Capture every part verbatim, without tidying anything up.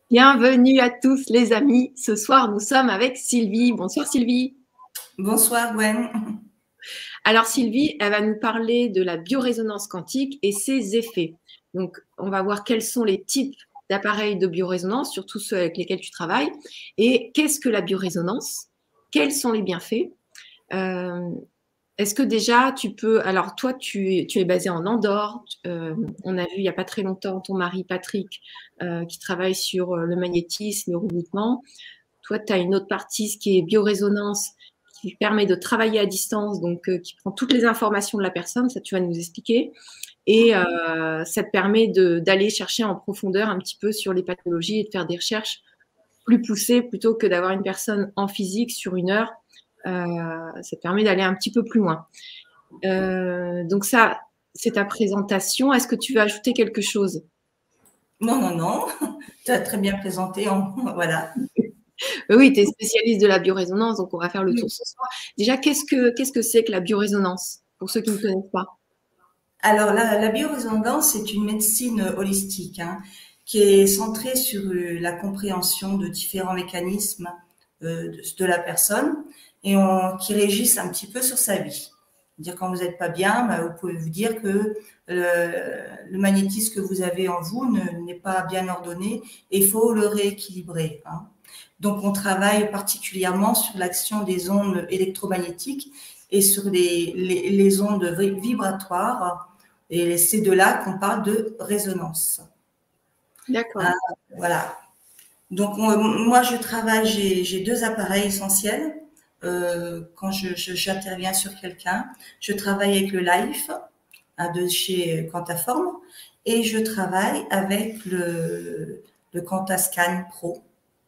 Bienvenue à tous les amis. Ce soir, nous sommes avec Sylvie. Bonsoir Sylvie. Bonsoir Gwen. Alors Sylvie, elle va nous parler de la biorésonance quantique et ses effets. Donc, on va voir quels sont les types d'appareils de biorésonance, surtout ceux avec lesquels tu travailles, et qu'est-ce que la biorésonance, quels sont les bienfaits. Euh, Est-ce que déjà tu peux… Alors toi, tu, tu es basée en Andorre. Euh, on a vu il n'y a pas très longtemps ton mari Patrick euh, qui travaille sur le magnétisme, le reboutement. Toi, tu as une autre partie, ce qui est biorésonance, qui permet de travailler à distance, donc euh, qui prend toutes les informations de la personne, ça tu vas nous expliquer. Et euh, ça te permet d'aller chercher en profondeur un petit peu sur les pathologies et de faire des recherches plus poussées plutôt que d'avoir une personne en physique sur une heure. Euh, ça te permet d'aller un petit peu plus loin. Euh, donc ça, c'est ta présentation. Est-ce que tu veux ajouter quelque chose? Non, non, non. Tu as très bien présenté. En... Voilà. Oui, tu es spécialiste de la biorésonance, donc on va faire le tour ce soir. Déjà, qu'est-ce que qu'est-ce que c'est que la biorésonance, pour ceux qui ne connaissent pas? Alors, la, la biorésonance, c'est une médecine holistique hein, qui est centrée sur euh, la compréhension de différents mécanismes euh, de, de la personne et on, qui régissent un petit peu sur sa vie. Dire quand vous n'êtes pas bien, bah, vous pouvez vous dire que le, le magnétisme que vous avez en vous n'est pas bien ordonné et il faut le rééquilibrer. Hein. Donc, on travaille particulièrement sur l'action des ondes électromagnétiques et sur les, les, les ondes vibratoires. Et c'est de là qu'on parle de résonance. D'accord. Ah, voilà. Donc, on, moi, je travaille, j'ai deux appareils essentiels. Euh, quand j'interviens sur quelqu'un, je travaille avec le Life hein, de chez Quantaform et je travaille avec le, le Quantascan Pro.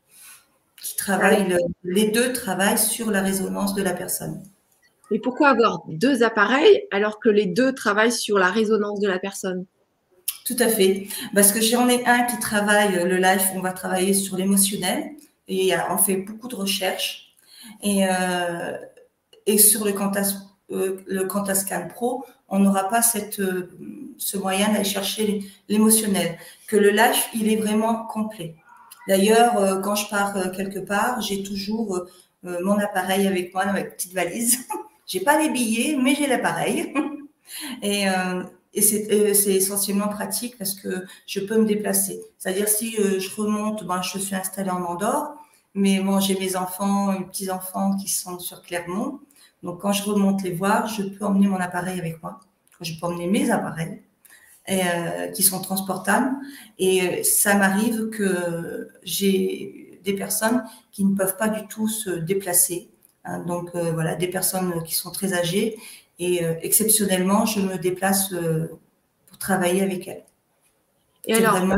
Qui travaillent, le, les deux travaillent sur la résonance de la personne. Et pourquoi avoir deux appareils alors que les deux travaillent sur la résonance de la personne? Tout à fait. Parce que j'en ai un qui travaille, le life, on va travailler sur l'émotionnel et on fait beaucoup de recherches. Et, euh, et sur le, Quantas, euh, le Quantascan Pro, on n'aura pas cette, euh, ce moyen d'aller chercher l'émotionnel. Que le life, il est vraiment complet. D'ailleurs, euh, quand je pars euh, quelque part, j'ai toujours euh, mon appareil avec moi dans ma petite valise. J'ai pas les billets, mais j'ai l'appareil. Et, euh, et c'est essentiellement pratique parce que je peux me déplacer. C'est-à-dire si euh, je remonte, ben, je suis installée en Andorre, mais bon, j'ai mes enfants, mes petits-enfants qui sont sur Clermont. Donc quand je remonte les voir, je peux emmener mon appareil avec moi. Je peux emmener mes appareils et, euh, qui sont transportables. Et ça m'arrive que j'ai des personnes qui ne peuvent pas du tout se déplacer. Hein, donc euh, voilà, des personnes qui sont très âgées. Et euh, exceptionnellement, je me déplace euh, pour travailler avec elles. Et alors, vraiment...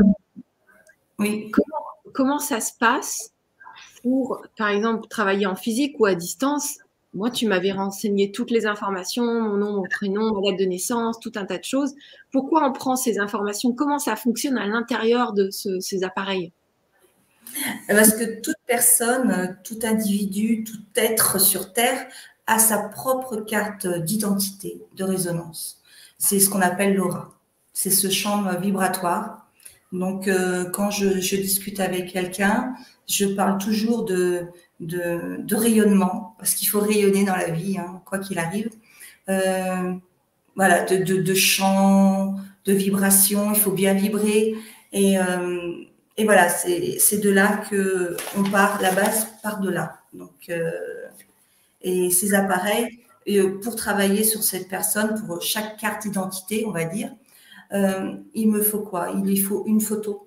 oui. comment, comment ça se passe pour, par exemple, travailler en physique ou à distance? Moi, tu m'avais renseigné toutes les informations, mon nom, mon prénom, ma date de naissance, tout un tas de choses. Pourquoi on prend ces informations? Comment ça fonctionne à l'intérieur de ce, ces appareils? Parce que toute personne, tout individu, tout être sur Terre a sa propre carte d'identité, de résonance. C'est ce qu'on appelle l'aura. C'est ce champ vibratoire. Donc, euh, quand je, je discute avec quelqu'un, je parle toujours de, de, de rayonnement, parce qu'il faut rayonner dans la vie, hein, quoi qu'il arrive. Euh, voilà, de, de, de chant, de vibration, il faut bien vibrer. Et, euh, et voilà, c'est de là que on part, la base part de là. Donc, euh, et ces appareils, et pour travailler sur cette personne, pour chaque carte d'identité, on va dire, euh, il me faut quoi? Il lui faut une photo.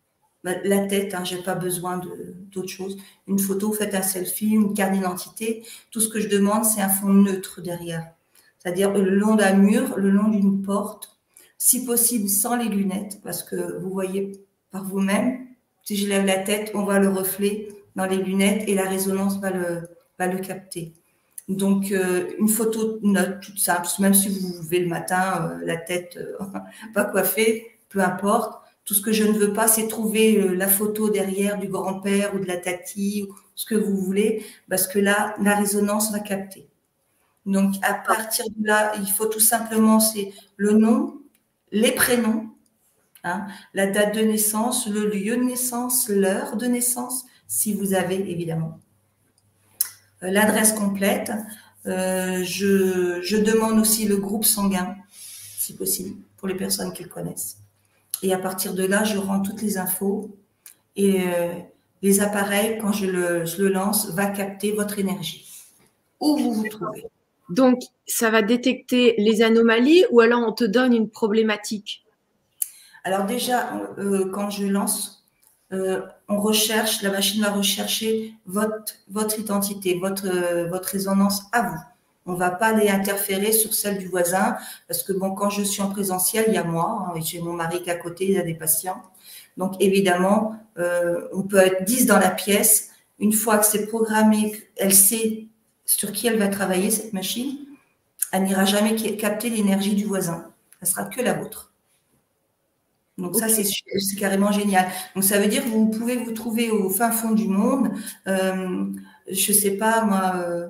La tête, hein, j'ai pas besoin d'autre chose. Une photo, vous faites un selfie, une carte d'identité. Tout ce que je demande, c'est un fond neutre derrière. C'est-à-dire le long d'un mur, le long d'une porte, si possible sans les lunettes, parce que vous voyez par vous-même, si je lève la tête, on voit le reflet dans les lunettes et la résonance va le, va le capter. Donc, euh, une photo note toute simple, même si vous vous levez le matin, euh, la tête euh, pas coiffée, peu importe. Tout ce que je ne veux pas, c'est trouver euh, la photo derrière du grand-père ou de la tati, ou ce que vous voulez, parce que là, la résonance va capter. Donc, à partir de là, il faut tout simplement, c'est le nom, les prénoms, hein, la date de naissance, le lieu de naissance, l'heure de naissance, si vous avez évidemment. Euh, L'adresse complète. Euh, je, je demande aussi le groupe sanguin, si possible, pour les personnes qui le connaissent. Et à partir de là, je rends toutes les infos et euh, les appareils, quand je le, je le lance, va capter votre énergie. Où vous vous trouvez. Donc, ça va détecter les anomalies ou alors on te donne une problématique? Alors déjà, euh, quand je lance, euh, on recherche, la machine va rechercher votre, votre identité, votre, euh, votre résonance à vous. On ne va pas aller interférer sur celle du voisin parce que bon, quand je suis en présentiel, il y a moi, hein, j'ai mon mari qui est à côté, il y a des patients. Donc évidemment, euh, on peut être dix dans la pièce. Une fois que c'est programmé, elle sait sur qui elle va travailler, cette machine, elle n'ira jamais capter l'énergie du voisin. Elle sera que la vôtre. Donc ça, okay. c'est carrément génial. Donc ça veut dire que vous pouvez vous trouver au fin fond du monde, euh, je sais pas moi, euh,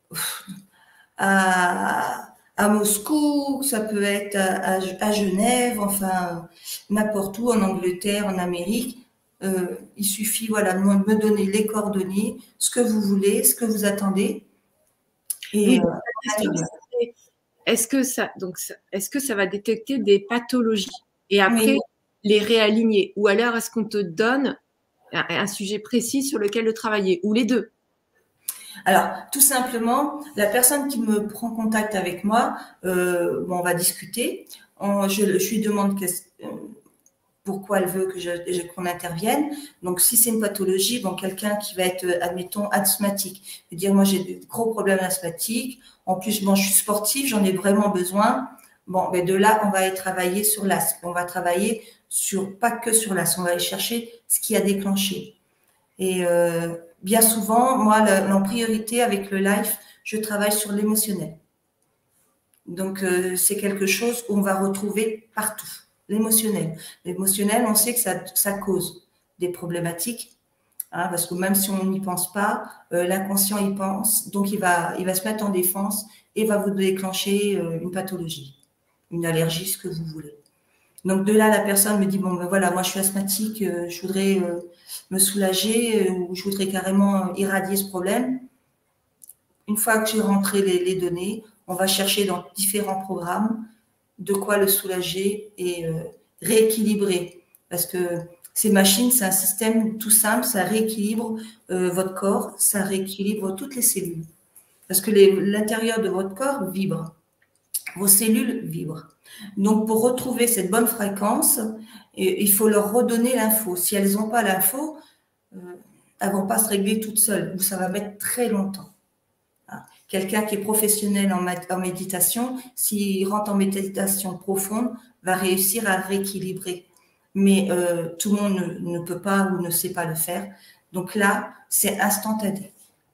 à, à Moscou, ça peut être à, à, à Genève, enfin n'importe où, en Angleterre, en Amérique. Euh, il suffit voilà, de me donner les coordonnées, ce que vous voulez, ce que vous attendez. Et oui, euh, est-ce que ça, donc, est-ce que ça va détecter des pathologies et après oui. les réaligner? Ou alors est-ce qu'on te donne un, un sujet précis sur lequel travailler? Ou les deux? Alors, tout simplement, la personne qui me prend contact avec moi, euh, bon, on va discuter. On, je, je lui demande euh, pourquoi elle veut que je, qu'on intervienne. Donc, si c'est une pathologie, bon, quelqu'un qui va être, admettons, asthmatique, et dire moi j'ai des gros problèmes asthmatiques. En plus, bon, je suis sportive, j'en ai vraiment besoin. Bon, mais de là, on va aller travailler sur l'asthme. On va travailler sur pas que sur l'asthme. On va aller chercher ce qui a déclenché. Et euh, bien souvent, moi, le, en priorité avec le life, je travaille sur l'émotionnel. Donc, euh, c'est quelque chose qu'on va retrouver partout. L'émotionnel. L'émotionnel, on sait que ça, ça cause des problématiques, hein, parce que même si on n'y pense pas, euh, l'inconscient y pense, donc il va, il va se mettre en défense et va vous déclencher euh, une pathologie, une allergie, ce que vous voulez. Donc de là, la personne me dit, bon, ben voilà, moi je suis asthmatique, euh, je voudrais euh, me soulager euh, ou je voudrais carrément irradier ce problème. Une fois que j'ai rentré les, les données, on va chercher dans différents programmes de quoi le soulager et euh, rééquilibrer. Parce que ces machines, c'est un système tout simple, ça rééquilibre euh, votre corps, ça rééquilibre toutes les cellules. Parce que l'intérieur de votre corps vibre, vos cellules vibrent. Donc, pour retrouver cette bonne fréquence, il faut leur redonner l'info. Si elles n'ont pas l'info, euh, elles ne vont pas se régler toutes seules, ou ça va mettre très longtemps. Quelqu'un qui est professionnel en, en méditation, s'il rentre en méditation profonde, va réussir à rééquilibrer. Mais euh, tout le monde ne, ne peut pas ou ne sait pas le faire. Donc là, c'est instantané.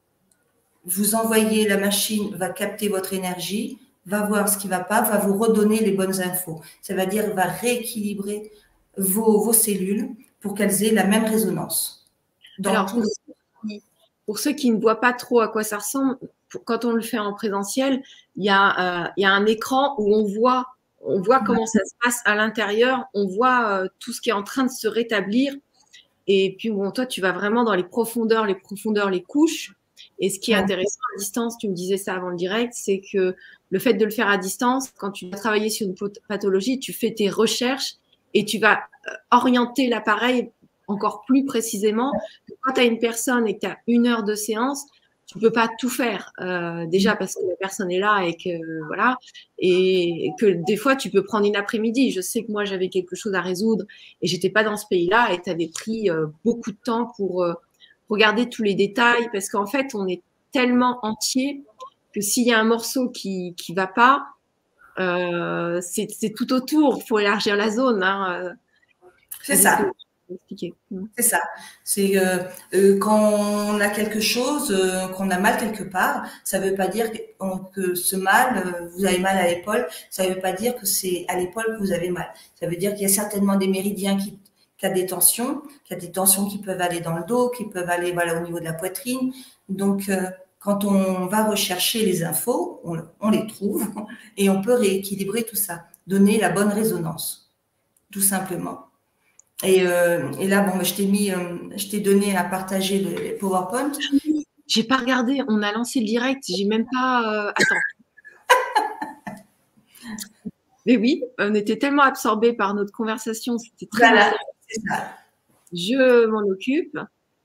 Vous envoyez, la machine va capter votre énergie, va voir ce qui ne va pas, va vous redonner les bonnes infos. Ça veut dire va rééquilibrer vos, vos cellules pour qu'elles aient la même résonance. Dans Alors, pour, les... pour ceux qui ne voient pas trop à quoi ça ressemble, quand on le fait en présentiel, il y a, euh, il y a un écran où on voit, on voit comment ça se passe à l'intérieur, on voit euh, tout ce qui est en train de se rétablir. Et puis, bon, toi, tu vas vraiment dans les profondeurs, les profondeurs, les couches. Et ce qui est intéressant à distance, tu me disais ça avant le direct, c'est que le fait de le faire à distance, quand tu vas travailler sur une pathologie, tu fais tes recherches et tu vas orienter l'appareil encore plus précisément. Quand tu as une personne et que tu as une heure de séance, tu peux pas tout faire. Euh, déjà parce que la personne est là et que voilà, et que des fois tu peux prendre une après-midi. Je sais que moi j'avais quelque chose à résoudre et j'étais pas dans ce pays-là et tu avais pris euh, beaucoup de temps pour euh, regarder tous les détails parce qu'en fait on est tellement entier que s'il y a un morceau qui qui va pas, euh, c'est tout autour. Il faut élargir la zone. Hein. C'est ça. C'est ça. C'est euh, euh, quand on a quelque chose, euh, qu'on a mal quelque part, ça ne veut pas dire que, que ce mal, euh, vous avez mal à l'épaule, ça ne veut pas dire que c'est à l'épaule que vous avez mal. Ça veut dire qu'il y a certainement des méridiens qui, qui a des tensions, qui a des tensions qui peuvent aller dans le dos, qui peuvent aller voilà, au niveau de la poitrine. Donc, euh, quand on va rechercher les infos, on, on les trouve et on peut rééquilibrer tout ça, donner la bonne résonance. tout simplement. Et, euh, et là, bon, je t'ai mis, euh, je t'ai donné à partager le PowerPoint. J'ai pas regardé, on a lancé le direct, j'ai même pas. Euh... Attends. Mais oui, on était tellement absorbés par notre conversation, c'était très Voilà, intéressant. c'est ça. Je m'en occupe.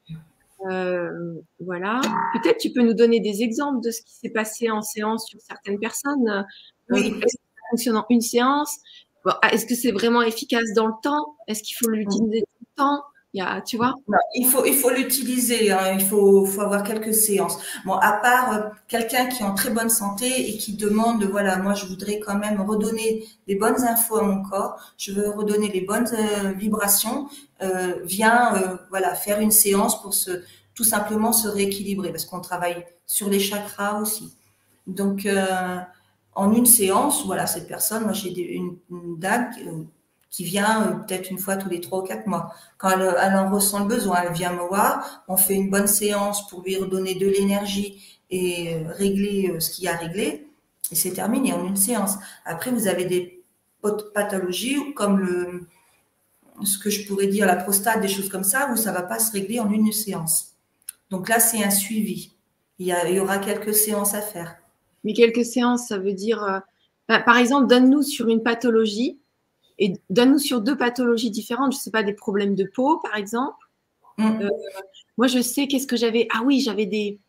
Euh, voilà. Peut-être tu peux nous donner des exemples de ce qui s'est passé en séance sur certaines personnes. Oui. Euh, est-ce que ça fonctionne en une séance? Bon, est-ce que c'est vraiment efficace dans le temps? Est-ce qu'il faut l'utiliser tout le temps? Il y a, tu vois? Non, il faut, il faut l'utiliser, hein, il faut, faut avoir quelques séances. Bon, à part euh, quelqu'un qui est en très bonne santé et qui demande, voilà, moi je voudrais quand même redonner les bonnes infos à mon corps, je veux redonner les bonnes euh, vibrations, euh, viens, euh, voilà, faire une séance pour se, tout simplement se rééquilibrer, parce qu'on travaille sur les chakras aussi. Donc, euh, en une séance, voilà, cette personne, moi j'ai une, une dame euh, qui vient euh, peut-être une fois tous les trois ou quatre mois. Quand elle, elle en ressent le besoin, elle vient me voir, on fait une bonne séance pour lui redonner de l'énergie et euh, régler euh, ce qu'il y a à régler, et c'est terminé en une séance. Après, vous avez des pathologies comme le, ce que je pourrais dire la prostate, des choses comme ça, où ça va pas se régler en une séance. Donc là, c'est un suivi. Il y, a, il y aura quelques séances à faire. Mais quelques séances, ça veut dire, euh, bah, par exemple, donne-nous sur une pathologie et donne-nous sur deux pathologies différentes. Je sais pas, des problèmes de peau, par exemple. Mm. Euh, moi, je sais qu'est-ce que j'avais. Ah oui, j'avais des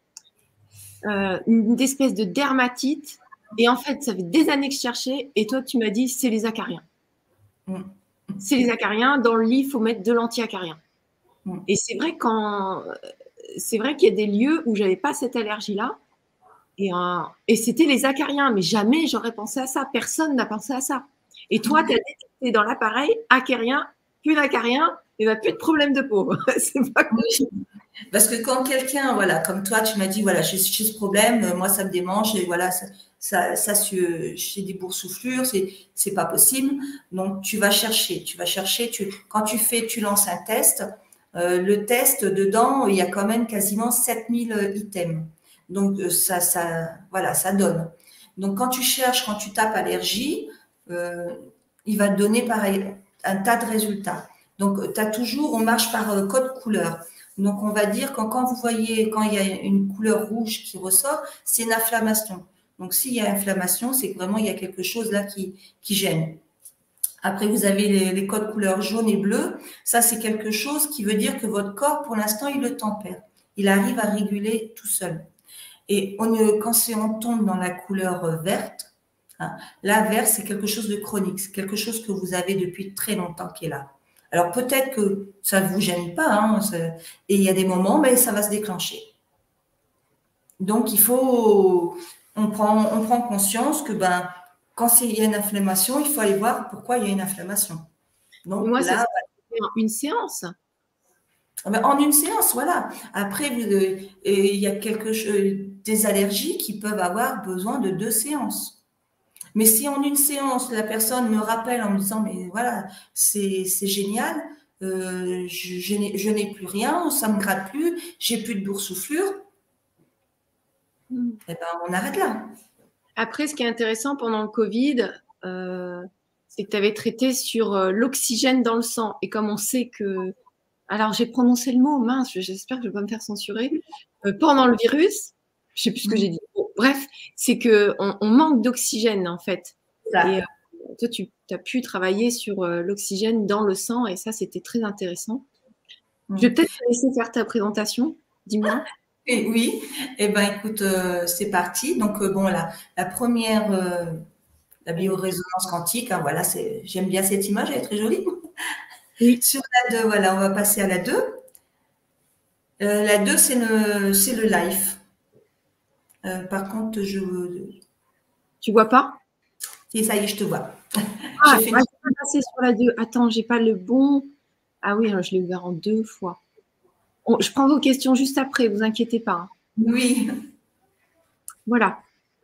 euh, une espèce de dermatite. Et en fait, ça fait des années que je cherchais. Et toi, tu m'as dit, c'est les acariens. Mm. C'est les acariens. Dans le lit, il faut mettre de l'anti-acarien. Mm. Et c'est vrai quand c'est vrai qu'il y a des lieux où j'avais pas cette allergie-là. Et, euh, et c'était les acariens, mais jamais j'aurais pensé à ça. Personne n'a pensé à ça. Et toi, tu as détecté dans l'appareil acarien, plus d'acarien, et ben, plus de problème de peau. C'est pas cool. Oui. Parce que quand quelqu'un, voilà, comme toi, tu m'as dit, voilà, j'ai ce problème, moi, ça me démange, et voilà, ça, ça, ça j'ai des boursouflures, c'est, c'est pas possible. Donc, tu vas chercher, tu vas chercher, tu, quand tu fais, tu lances un test, euh, le test, dedans, il y a quand même quasiment sept mille items. Donc, ça, ça, voilà, ça donne. Donc, quand tu cherches, quand tu tapes allergie, euh, il va te donner pareil, un tas de résultats. Donc, tu as toujours, on marche par euh, code couleur. Donc, on va dire que quand vous voyez, quand il y a une couleur rouge qui ressort, c'est une inflammation. Donc, s'il y a inflammation, c'est que vraiment, il y a quelque chose là qui, qui gêne. Après, vous avez les, les codes couleurs jaune et bleu. Ça, c'est quelque chose qui veut dire que votre corps, pour l'instant, il le tempère. Il arrive à réguler tout seul. Et on, quand on tombe dans la couleur verte, hein, la verte, c'est quelque chose de chronique. C'est quelque chose que vous avez depuis très longtemps qui est là. Alors peut-être que ça ne vous gêne pas, hein, et il y a des moments, mais ça va se déclencher. Donc il faut, on prend, on prend conscience que ben, quand il y a une inflammation, il faut aller voir pourquoi il y a une inflammation. Donc moi, là, ça une séance. En une séance, voilà. Après, vous, euh, il y a quelque chose, des allergies qui peuvent avoir besoin de deux séances. Mais si en une séance, la personne me rappelle en me disant, mais voilà, c'est génial, euh, je, je n'ai plus rien, ça me gratte plus, j'ai plus de boursouflure, mm. Eh ben, on arrête là. Après, ce qui est intéressant pendant le Covid, euh, c'est que tu avais traité sur euh, l'oxygène dans le sang. Et comme on sait que... Alors, j'ai prononcé le mot, mince, j'espère que je ne vais pas me faire censurer. Euh, pendant le virus, je sais plus ce que j'ai dit. Bon, bref, c'est qu'on on manque d'oxygène, en fait. Ça. Et euh, toi, tu as pu travailler sur euh, l'oxygène dans le sang, et ça, c'était très intéressant. Mmh. Je vais peut-être te laisser faire ta présentation. Dis-moi. Et oui, eh ben, écoute, euh, c'est parti. Donc, euh, bon, la, la première, euh, la biorésonance quantique, hein, voilà, j'aime bien cette image, elle est très jolie. Oui. Sur la deux, voilà, on va passer à la deux. Euh, la deux, c'est le, c'est le live. Euh, par contre, je. Tu vois pas? Et ça y est, je te vois. Ah, je vais passer sur la deux. Attends, j'ai pas le bon. Ah oui, je l'ai ouvert en deux fois. On, je prends vos questions juste après, vous inquiétez pas. Hein. Oui. Voilà.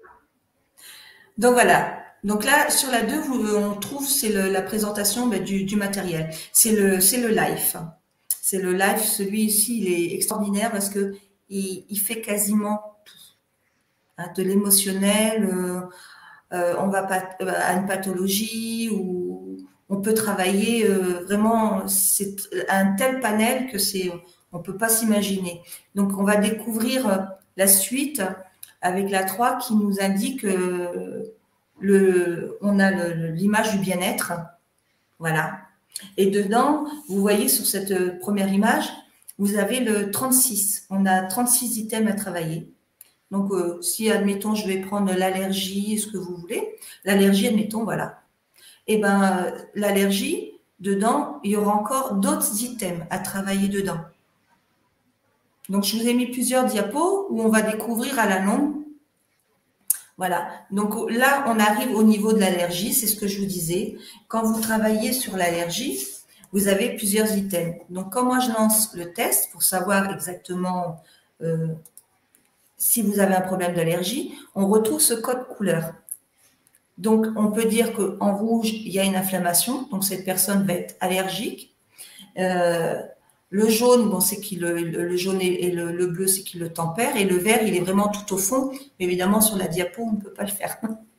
Donc voilà. Donc là, sur la deux, on trouve, c'est la présentation bah, du, du matériel. C'est le, c'est le live. C'est le live. Celui-ci, il est extraordinaire parce que il, il fait quasiment tout. Hein, de l'émotionnel, euh, euh, on va pas à une pathologie ou on peut travailler euh, vraiment, c'est un tel panel que c'est, on peut pas s'imaginer. Donc, on va découvrir la suite avec la trois qui nous indique euh, le, on a l'image du bien-être. Voilà. Et dedans, vous voyez sur cette première image, vous avez le trente-six. On a trente-six items à travailler. Donc, euh, si, admettons, je vais prendre l'allergie, ce que vous voulez, l'allergie, admettons, voilà. Et ben, l'allergie, dedans, il y aura encore d'autres items à travailler dedans. Donc, je vous ai mis plusieurs diapos où on va découvrir à la longue. Voilà. Donc, là, on arrive au niveau de l'allergie, c'est ce que je vous disais. Quand vous travaillez sur l'allergie, vous avez plusieurs items. Donc, quand moi, je lance le test pour savoir exactement euh, si vous avez un problème d'allergie, on retrouve ce code couleur. Donc, on peut dire qu'en rouge, il y a une inflammation, donc cette personne va être allergique. Euh, le jaune, bon, c'est qu'il le, le jaune et le, le bleu, c'est qu'il le tempère, et le vert, il est vraiment tout au fond. Mais évidemment, sur la diapo, on ne peut pas le faire.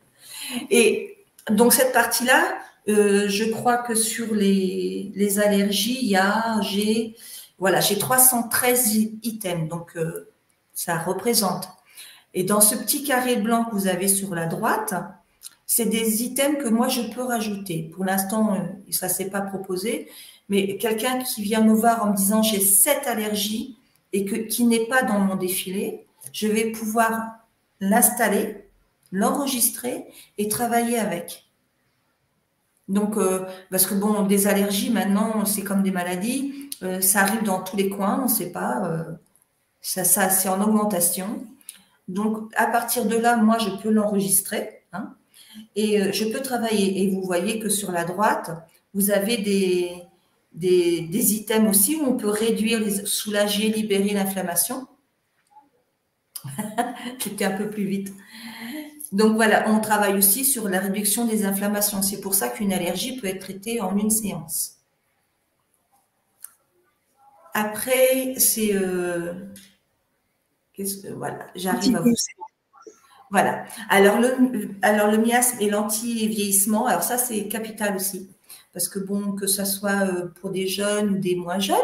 Et donc, cette partie-là, euh, je crois que sur les, les allergies, il y a, j'ai, voilà, j'ai trois cent treize items, donc euh, ça représente. Et dans ce petit carré blanc que vous avez sur la droite, c'est des items que moi, je peux rajouter. Pour l'instant, ça ne s'est pas proposé, mais quelqu'un qui vient me voir en me disant « j'ai cette allergie » et que, qui n'est pas dans mon défilé, je vais pouvoir l'installer, l'enregistrer et travailler avec. Donc, euh, parce que bon, des allergies, maintenant, c'est comme des maladies, euh, ça arrive dans tous les coins, on ne sait pas, euh, ça, ça c'est en augmentation. Donc, à partir de là, moi, je peux l'enregistrer, hein, et euh, je peux travailler. Et vous voyez que sur la droite, vous avez des, des, des items aussi où on peut réduire, les, soulager, libérer l'inflammation. J'étais un peu plus vite. Donc, voilà, on travaille aussi sur la réduction des inflammations. C'est pour ça qu'une allergie peut être traitée en une séance. Après, c'est... Euh, qu'est-ce que, voilà, j'arrive à vous... Voilà. Alors le, alors le miasme et l'anti-vieillissement, alors ça c'est capital aussi, parce que bon, que ça soit pour des jeunes ou des moins jeunes,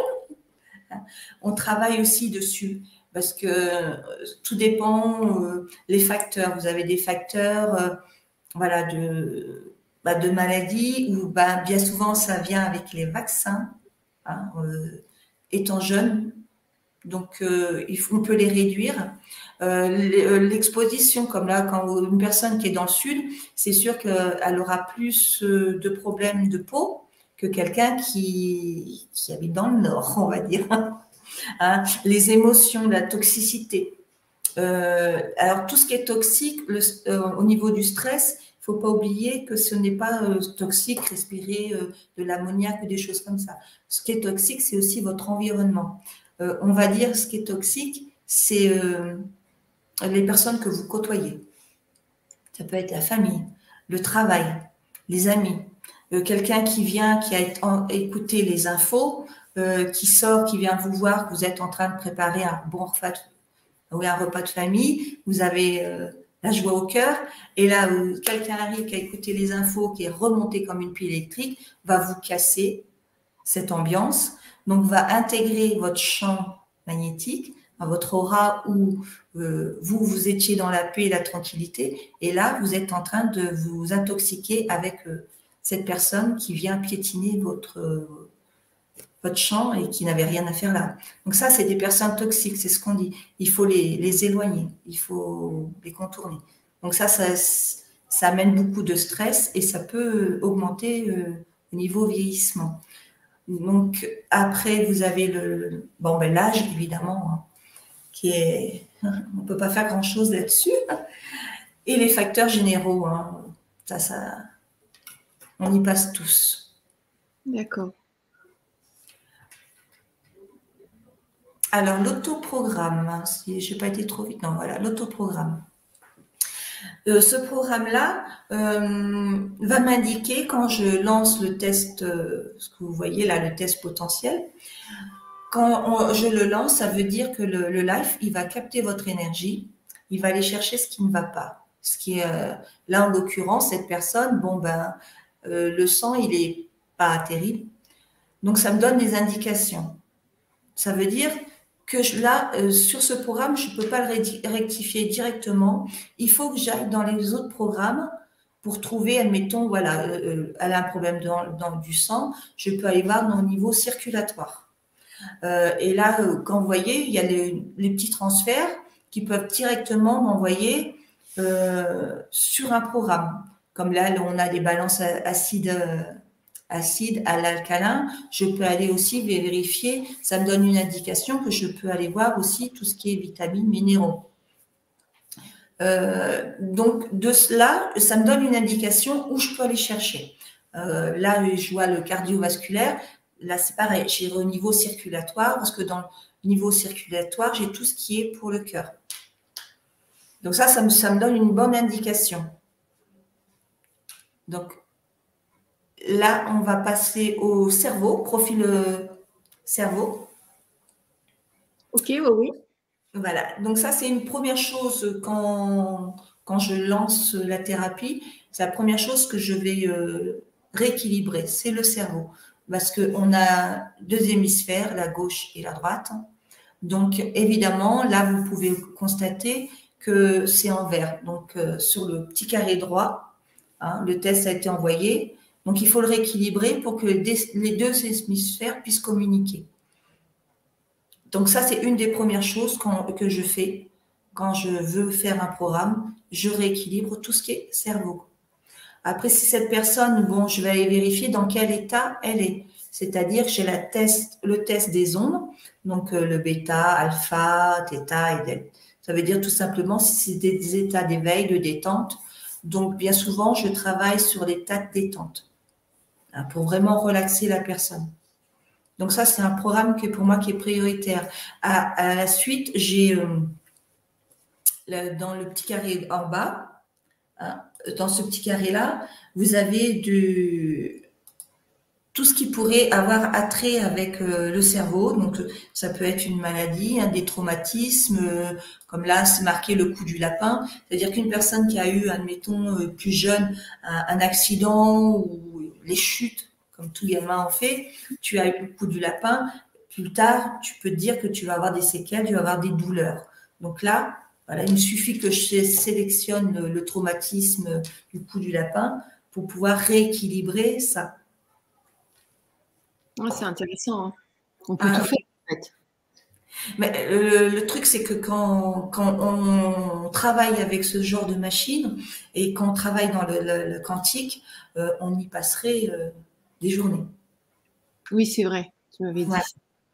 on travaille aussi dessus, parce que tout dépend euh, les facteurs. Vous avez des facteurs, euh, voilà, de bah, de maladies où bah, bien souvent ça vient avec les vaccins, hein, euh, étant jeune. Donc, euh, il faut, on peut les réduire. Euh, l'exposition, comme là, quand une personne qui est dans le sud, c'est sûr qu'elle aura plus de problèmes de peau que quelqu'un qui, qui habite dans le nord, on va dire. Hein, les émotions, la toxicité. Euh, alors, tout ce qui est toxique, le, euh, au niveau du stress, il ne faut pas oublier que ce n'est pas euh, toxique, respirer euh, de l'ammoniac ou des choses comme ça. Ce qui est toxique, c'est aussi votre environnement. Euh, on va dire ce qui est toxique, c'est euh, les personnes que vous côtoyez. Ça peut être la famille, le travail, les amis, euh, quelqu'un qui vient, qui a écouté les infos, euh, qui sort, qui vient vous voir, que vous êtes en train de préparer un bon repas, ou un repas de famille, vous avez euh, la joie au cœur, et là, où quelqu'un arrive qui a écouté les infos, qui est remonté comme une pile électrique, va vous casser cette ambiance. Donc, va intégrer votre champ magnétique, votre aura où euh, vous, vous étiez dans la paix et la tranquillité. Et là, vous êtes en train de vous intoxiquer avec euh, cette personne qui vient piétiner votre, euh, votre champ et qui n'avait rien à faire là. Donc ça, c'est des personnes toxiques, c'est ce qu'on dit. Il faut les, les éloigner, il faut les contourner. Donc ça, ça, ça amène beaucoup de stress et ça peut augmenter euh, au niveau vieillissement. Donc, après, vous avez le, bon, ben, l'âge, évidemment, hein, qui est, on ne peut pas faire grand-chose là-dessus. Et les facteurs généraux, hein, ça, ça, on y passe tous. D'accord. Alors, l'autoprogramme, si je n'ai pas été trop vite, non, voilà, l'autoprogramme. Euh, ce programme-là euh, va m'indiquer quand je lance le test, euh, ce que vous voyez là, le test potentiel. Quand on, je le lance, ça veut dire que le, le live, il va capter votre énergie, il va aller chercher ce qui ne va pas. Ce qui est euh, là en l'occurrence, cette personne, bon ben, euh, le sang, il est pas terrible. Donc, ça me donne des indications. Ça veut dire que je, là, euh, sur ce programme, je ne peux pas le rectifier directement. Il faut que j'aille dans les autres programmes pour trouver, admettons, voilà, euh, elle a un problème dans, dans du sang, je peux aller voir dans le niveau circulatoire. Euh, et là, euh, quand vous voyez, il y a les, les petits transferts qui peuvent directement m'envoyer euh, sur un programme. Comme là, on a des balances acides, euh, acide à l'alcalin, je peux aller aussi vérifier, ça me donne une indication que je peux aller voir aussi tout ce qui est vitamines, minéraux. Euh, donc, de cela, ça me donne une indication où je peux aller chercher. Euh, là, je vois le cardiovasculaire. Là, c'est pareil, j'ai au niveau circulatoire, parce que dans le niveau circulatoire, j'ai tout ce qui est pour le cœur. Donc ça, ça me, ça me donne une bonne indication. Donc, là, on va passer au cerveau, profil euh, cerveau. Ok, oui, oui. Voilà, donc ça, c'est une première chose quand, quand je lance la thérapie. C'est la première chose que je vais euh, rééquilibrer, c'est le cerveau. Parce qu'on a deux hémisphères, la gauche et la droite. Donc, évidemment, là, vous pouvez constater que c'est en vert. Donc, euh, sur le petit carré droit, hein, le test a été envoyé. Donc, il faut le rééquilibrer pour que les deux hémisphères puissent communiquer. Donc ça, c'est une des premières choses quand, que je fais quand je veux faire un programme. Je rééquilibre tout ce qui est cerveau. Après, si cette personne, bon, je vais aller vérifier dans quel état elle est. C'est-à-dire, j'ai la test, le test des ondes, donc euh, le bêta, alpha, theta et delta. Ça veut dire tout simplement si c'est des états d'éveil, de détente. Donc, bien souvent, je travaille sur l'état de détente hein, pour vraiment relaxer la personne. Donc ça, c'est un programme qui est pour moi qui est prioritaire. À, à la suite, j'ai euh, le, dans le petit carré en bas, hein, dans ce petit carré-là, vous avez de, tout ce qui pourrait avoir attrait avec euh, le cerveau. Donc ça peut être une maladie, hein, des traumatismes, euh, comme là, c'est marqué le coup du lapin. C'est-à-dire qu'une personne qui a eu, admettons, euh, plus jeune, un, un accident ou les chutes, comme tout gamin en fait, tu as eu le coup du lapin, plus tard, tu peux te dire que tu vas avoir des séquelles, tu vas avoir des douleurs. Donc là, voilà, il me suffit que je sélectionne le, le traumatisme du coup du lapin pour pouvoir rééquilibrer ça. Ouais, c'est intéressant. Hein. On peut Ah, tout faire, en fait. Mais le, le truc, c'est que quand, quand on travaille avec ce genre de machine et qu'on travaille dans le, le, le quantique, euh, on y passerait euh, des journées. Oui, c'est vrai. Tu m'avais dit. Ouais.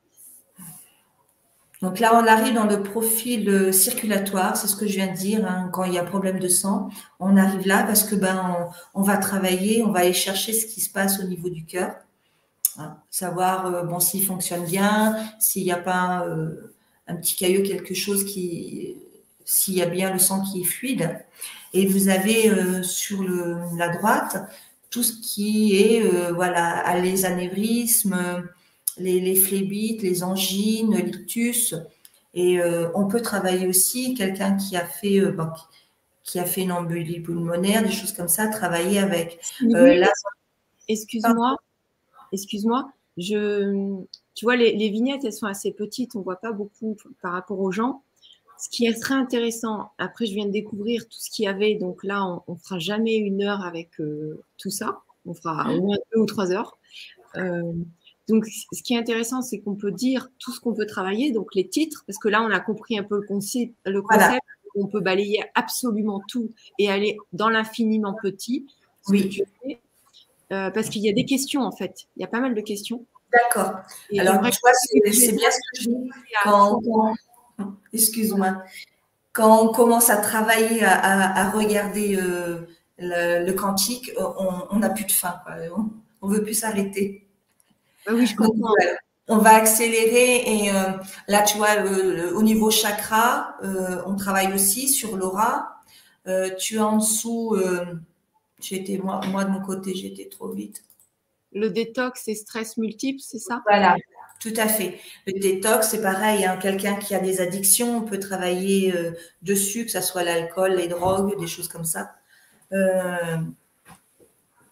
Donc là, on arrive dans le profil circulatoire, c'est ce que je viens de dire. Hein, quand il y a problème de sang, on arrive là parce que ben on, on va travailler, on va aller chercher ce qui se passe au niveau du cœur, hein, savoir euh, bon s'il fonctionne bien, s'il n'y a pas euh, un petit caillou, quelque chose qui, s'il y a bien le sang qui est fluide. Et vous avez euh, sur le, la droite tout ce qui est euh, voilà les anévrismes. Les, les phlébites, les angines, l'ictus. Et euh, on peut travailler aussi, quelqu'un qui a fait euh, bon, qui a fait une embolie pulmonaire, des choses comme ça, travailler avec. Euh, là, excuse-moi, excuse-moi. Je, tu vois, les, les vignettes, elles sont assez petites, on voit pas beaucoup par rapport aux gens. Ce qui est très intéressant, après, je viens de découvrir tout ce qu'il y avait, donc là, on, ne fera jamais une heure avec euh, tout ça. On fera au moins deux ou trois heures. Euh, Donc, ce qui est intéressant, c'est qu'on peut dire tout ce qu'on peut travailler, donc les titres, parce que là, on a compris un peu le concept, le concept voilà. On peut balayer absolument tout et aller dans l'infiniment petit, ce oui. que tu fais, euh, parce qu'il y a des questions, en fait. Il y a pas mal de questions. D'accord. Alors, tu vois, c'est bien ce que je dis quand, quand excuse-moi, quand on commence à travailler, à, à, à regarder euh, le, le quantique, on n'a plus de fin. Quoi. On ne veut plus s'arrêter. Ah oui, je comprends. Donc, voilà. On va accélérer et euh, là, tu vois, le, le, au niveau chakra, euh, on travaille aussi sur l'aura. Euh, tu as en dessous, euh, j'étais moi, moi de mon côté, j'étais trop vite. Le détox et stress multiple, c'est ça? Voilà, tout à fait. Le détox, c'est pareil. Hein, quelqu'un qui a des addictions, on peut travailler euh, dessus, que ça soit l'alcool, les drogues, des choses comme ça. Euh,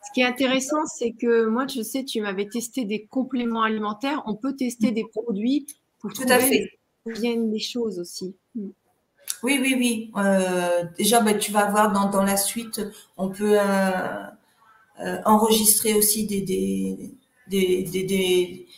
Ce qui est intéressant, c'est que moi, je sais, tu m'avais testé des compléments alimentaires. On peut tester des produits pour Tout à trouver fait. d'où viennent les choses aussi. Mm. Oui, oui, oui. Euh, déjà, ben, tu vas voir dans, dans la suite, on peut euh, euh, enregistrer aussi des, des, des, des, des,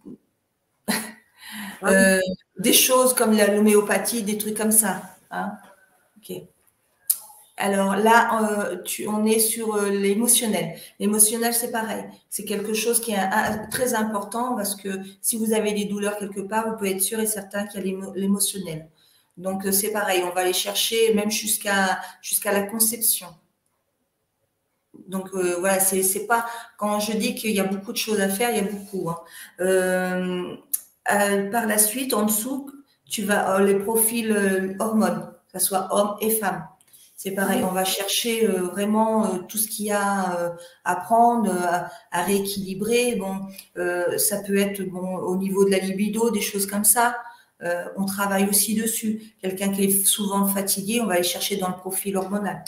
Ah oui. euh, des choses comme la- l'homéopathie, des trucs comme ça. Hein. Ok. Alors là, euh, tu, on est sur euh, l'émotionnel. L'émotionnel, c'est pareil. C'est quelque chose qui est un- un- très important parce que si vous avez des douleurs quelque part, vous pouvez être sûr et certain qu'il y a l'émo- l'émotionnel. Donc euh, c'est pareil, on va aller chercher même jusqu'à jusqu'à la conception. Donc euh, voilà, c'est c'est pas quand je dis qu'il y a beaucoup de choses à faire, il y a beaucoup. Hein. Euh, euh, par la suite, en dessous, tu vas euh, les profils euh, hormones, que ce soit hommes et femmes. C'est pareil, Mhm. on va chercher euh, vraiment euh, tout ce qu'il y a euh, à prendre, euh, à, à rééquilibrer. Bon, euh, ça peut être bon au niveau de la libido, des choses comme ça. Euh, on travaille aussi dessus. Quelqu'un qui est souvent fatigué, on va aller chercher dans le profil hormonal.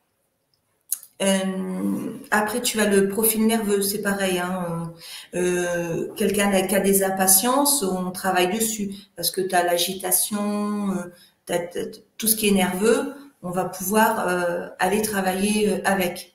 Euh, après, tu as le profil nerveux, c'est pareil. Hein. Euh, quelqu'un qui a des impatiences, on travaille dessus parce que tu as l'agitation, euh, t'as, t'as, tout ce qui est nerveux, on va pouvoir euh, aller travailler euh, avec.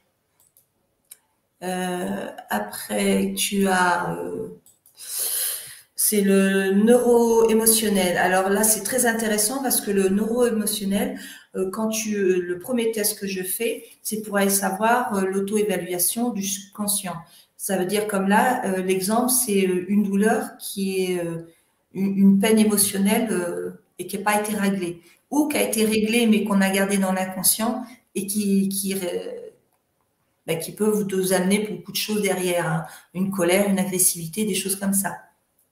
Euh, après, tu as euh, c'est le neuro-émotionnel. Alors là, c'est très intéressant parce que le neuro-émotionnel, euh, quand tu, euh, le premier test que je fais, c'est pour aller savoir euh, l'auto-évaluation du subconscient. Ça veut dire comme là, euh, l'exemple, c'est euh, une douleur qui est euh, une, une peine émotionnelle euh, et qui n'a pas été réglée, ou qui a été réglée mais qu'on a gardée dans l'inconscient et qui, qui, euh, ben, qui peut vous, vous amener beaucoup de choses derrière, hein. Une colère, une agressivité, des choses comme ça.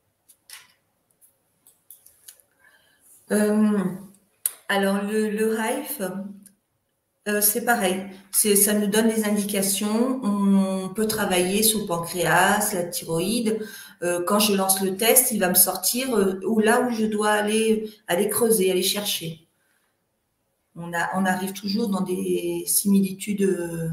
Euh, alors, le, le RIFE, euh, c'est pareil. C'est, ça nous donne des indications. On peut travailler sur le pancréas, la thyroïde. Euh, quand je lance le test, il va me sortir euh, où, là où je dois aller, aller creuser, aller chercher. On, a, on arrive toujours dans des similitudes. Euh,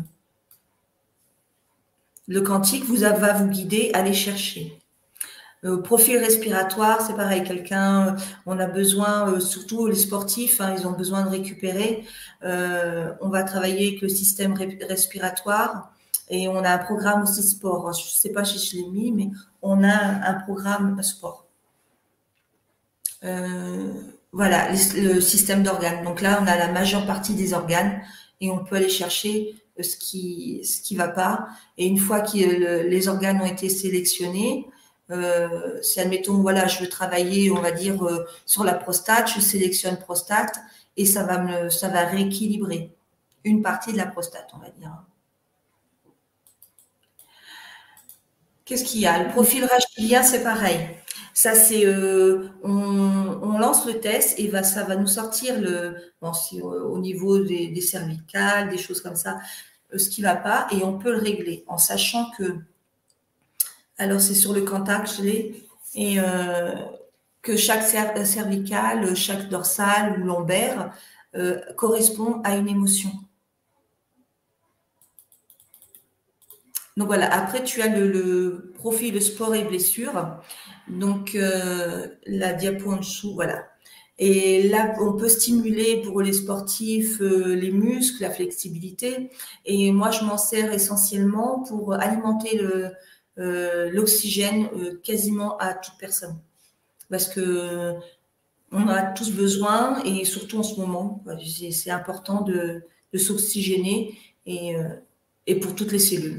le quantique vous a, va vous guider, aller chercher. Euh, profil respiratoire, c'est pareil. Quelqu'un, euh, on a besoin, euh, surtout les sportifs, hein, ils ont besoin de récupérer. Euh, on va travailler avec le système ré- respiratoire et on a un programme aussi sport. Je ne sais pas si je l'ai mis, mais on a un, un programme sport. Euh, voilà, les- le système d'organes. Donc là, on a la majeure partie des organes et on peut aller chercher euh, ce qui ce qui va pas. Et une fois que le- les organes ont été sélectionnés, euh, si admettons, voilà, je veux travailler, on va dire, euh, sur la prostate, je sélectionne prostate et ça va me, ça va rééquilibrer une partie de la prostate, on va dire. Qu'est-ce qu'il y a? Le profil rachidien, c'est pareil. Ça, c'est, euh, on, on lance le test et va, ça va nous sortir le, bon, si, euh, au niveau des, des cervicales, des choses comme ça, euh, ce qui va pas, et on peut le régler en sachant que, alors c'est sur le Cantac, je l'ai, et euh, que chaque cer- cervicale, chaque dorsale ou lombaire euh, correspond à une émotion. Donc voilà, après tu as le, le profil sport et blessure. Donc euh, la diapo en dessous, voilà. Et là, on peut stimuler pour les sportifs euh, les muscles, la flexibilité. Et moi, je m'en sers essentiellement pour alimenter le, euh, l'oxygène euh, quasiment à toute personne. Parce que on en a tous besoin et surtout en ce moment, c'est, c'est important de, de s'oxygéner et, euh, et pour toutes les cellules.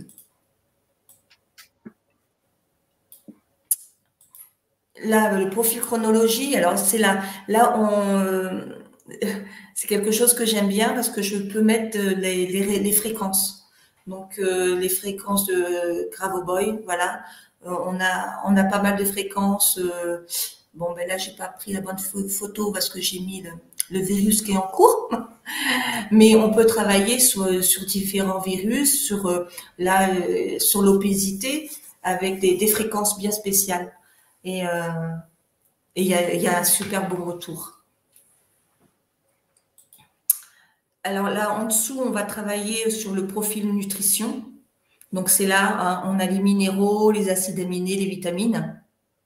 Là, le profil chronologie, alors c'est là, là on, euh, c'est quelque chose que j'aime bien parce que je peux mettre les, les, les fréquences. Donc euh, les fréquences de Gravoboy, voilà. Euh, on a on a pas mal de fréquences. Euh, bon ben là j'ai pas pris la bonne photo parce que j'ai mis le, le virus qui est en cours. Mais on peut travailler sur, sur différents virus, sur euh, là euh, sur l'obésité avec des, des fréquences bien spéciales. Et euh, et il y a, y a un super bon retour. Alors là, en dessous, on va travailler sur le profil nutrition. Donc, c'est là, hein, on a les minéraux, les acides aminés, les vitamines.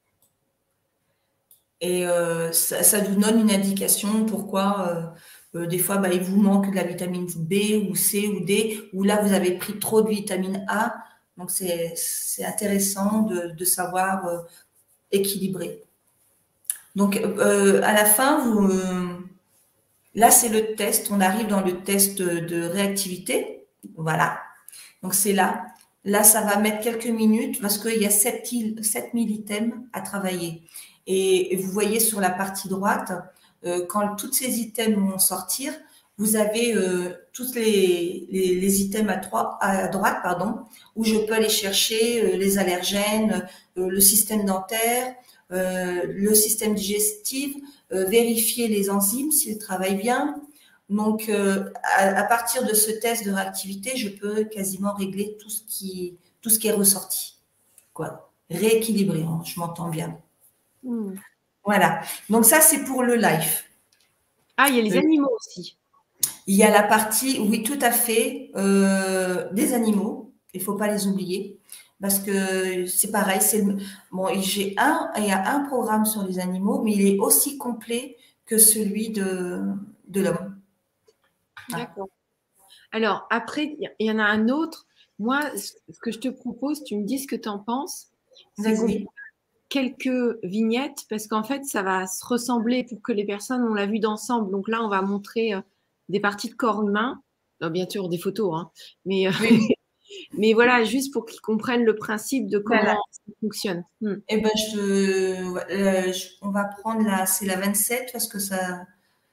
Et euh, ça, ça nous donne une indication pourquoi euh, euh, des fois, bah, il vous manque de la vitamine B ou C ou D, ou là, vous avez pris trop de vitamine A. Donc, c'est c'est intéressant de, de savoir euh, équilibrer. Donc, euh, à la fin, vous, euh, là, c'est le test. On arrive dans le test de, de réactivité. Voilà. Donc, c'est là. Là, ça va mettre quelques minutes parce qu'il y a sept mille items à travailler. Et, et vous voyez sur la partie droite, euh, quand tous ces items vont sortir, vous avez euh, tous les, les, les items à, trois, à droite, pardon, où je peux aller chercher euh, les allergènes, euh, le système dentaire, euh, le système digestif, euh, vérifier les enzymes s'ils travaillent bien. Donc, euh, à, à partir de ce test de réactivité, je peux quasiment régler tout ce qui, tout ce qui est ressorti. Quoi. Rééquilibrer, hein, je m'entends bien. Mmh. Voilà. Donc, ça, c'est pour le life. Ah, il y a les Euh, animaux aussi. Il y a la partie, oui, tout à fait, euh, des animaux. Il ne faut pas les oublier. Parce que c'est pareil, c'est bon, j'ai un, il y a un programme sur les animaux, mais il est aussi complet que celui de, de l'homme. D'accord. Alors, après, il y en a un autre. Moi, ce que je te propose, tu me dis ce que tu en penses, c'est qu'on Vas-y. quelques vignettes parce qu'en fait, ça va se ressembler pour que les personnes, on l'a vu d'ensemble. Donc là, on va montrer euh, des parties de corps humain, euh, bien sûr des photos, hein, mais, euh, Oui, mais voilà, juste pour qu'ils comprennent le principe de voilà. comment ça fonctionne. Hmm. Eh ben, je, euh, je- on va prendre la, c'est la vingt-sept parce que ça,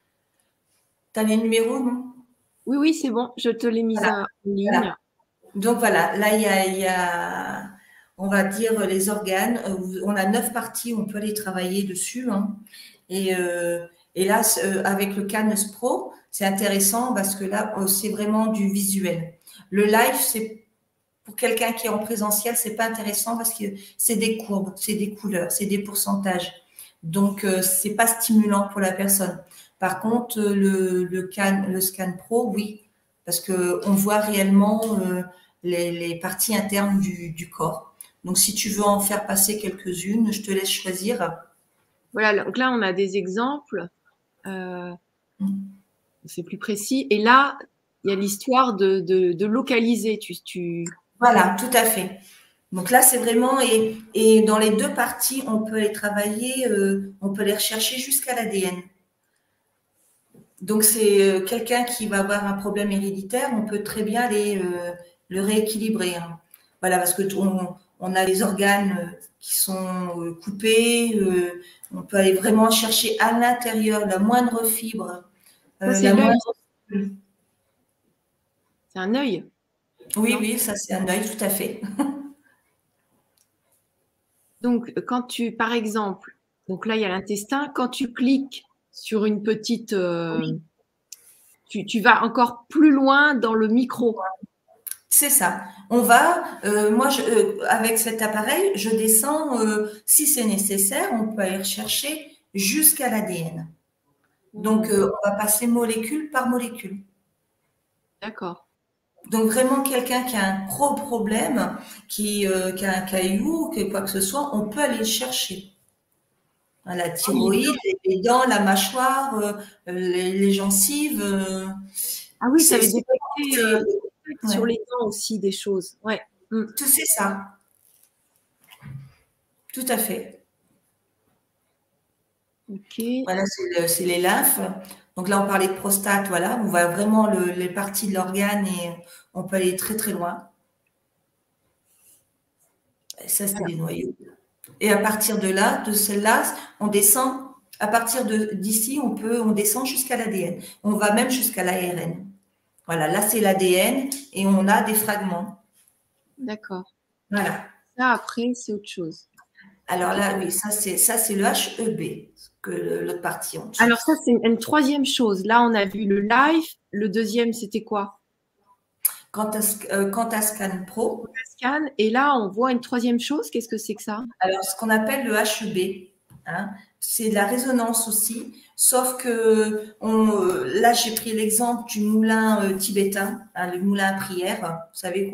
t'as les numéros, non? Oui, oui, c'est bon, je te l'ai mise Voilà, en ligne. voilà. Donc voilà, là il y a, il y a, on va dire les organes. Euh, On a neuf parties, on peut les travailler dessus, hein. Et, euh, et là, euh, avec le Cannes Pro, c'est intéressant parce que là, euh, c'est vraiment du visuel. Le live, c'est pour quelqu'un qui est en présentiel, c'est pas intéressant parce que c'est des courbes, c'est des couleurs, c'est des pourcentages. Donc, euh, c'est pas stimulant pour la personne. Par contre, euh, le, le, can, le Scan Pro, oui, parce que on voit réellement euh, les, les parties internes du, du corps. Donc, si tu veux en faire passer quelques-unes, je te laisse choisir. Voilà, donc là, on a des exemples, euh, c'est plus précis. Et là, il y a l'histoire de, de, de localiser. Tu, tu... Voilà, tout à fait. Donc là, c'est vraiment, et, et dans les deux parties, on peut les travailler, euh, on peut les rechercher jusqu'à l'A D N. Donc, c'est euh, quelqu'un qui va avoir un problème héréditaire, on peut très bien les, euh, le rééquilibrer, hein. Voilà, parce que on, on a les organes euh, qui sont euh, coupés, euh, on peut aller vraiment chercher à l'intérieur la moindre fibre, Ça, euh, c'est la l'œil. moindre. C'est un œil, Oui, non? oui, ça c'est un œil, tout à fait. Donc, quand tu, par exemple, donc là, il y a l'intestin, quand tu cliques sur une petite, euh, Oui, tu, tu vas encore plus loin dans le micro. c'est ça. On va, euh, moi, je, euh, avec cet appareil, je descends, euh, si c'est nécessaire, on peut aller rechercher jusqu'à l'A D N. Donc, euh, on va passer molécule par molécule. D'accord. Donc, vraiment, quelqu'un qui a un gros problème, qui, euh, qui a un caillou, que quoi que ce soit, on peut aller le chercher. Hein, la Ah oui, thyroïde, les dents, la mâchoire, euh, les, les gencives. euh, ah oui, ça c'est avait c'est- détecté euh, c'est- sur ouais, les dents aussi des choses. Ouais. Mm. tout c'est ça, tout à fait. Ok. Voilà, c'est le- c'est les lymphes. Donc là, on parlait de prostate, voilà, on voit vraiment le- les parties de l'organe et on peut aller très très loin. Et ça, c'est Alors, les noyaux. Et à partir de là, de celle-là, on descend. À partir de d'ici, on peut, on descend jusqu'à l'A D N. On va même jusqu'à l'A R N. Voilà, là c'est l'A D N et on a des fragments. d'accord. Voilà. Ça, après, c'est autre chose. Alors Ok. là, oui, ça c'est ça c'est le H E B, que le- l'autre partie en dessous. Alors ça, c'est une, une troisième chose. Là, on a vu le live. Le deuxième, c'était quoi? Quant à, Sc- euh, quant à Scan Pro, Le scan. Et là, on voit une troisième chose. Qu'est-ce que c'est que ça? alors ce qu'on appelle le H E B, hein, c'est de la résonance aussi, sauf que on, euh, là j'ai pris l'exemple du moulin euh, tibétain, hein, le moulin à prière. Vous savez qu'on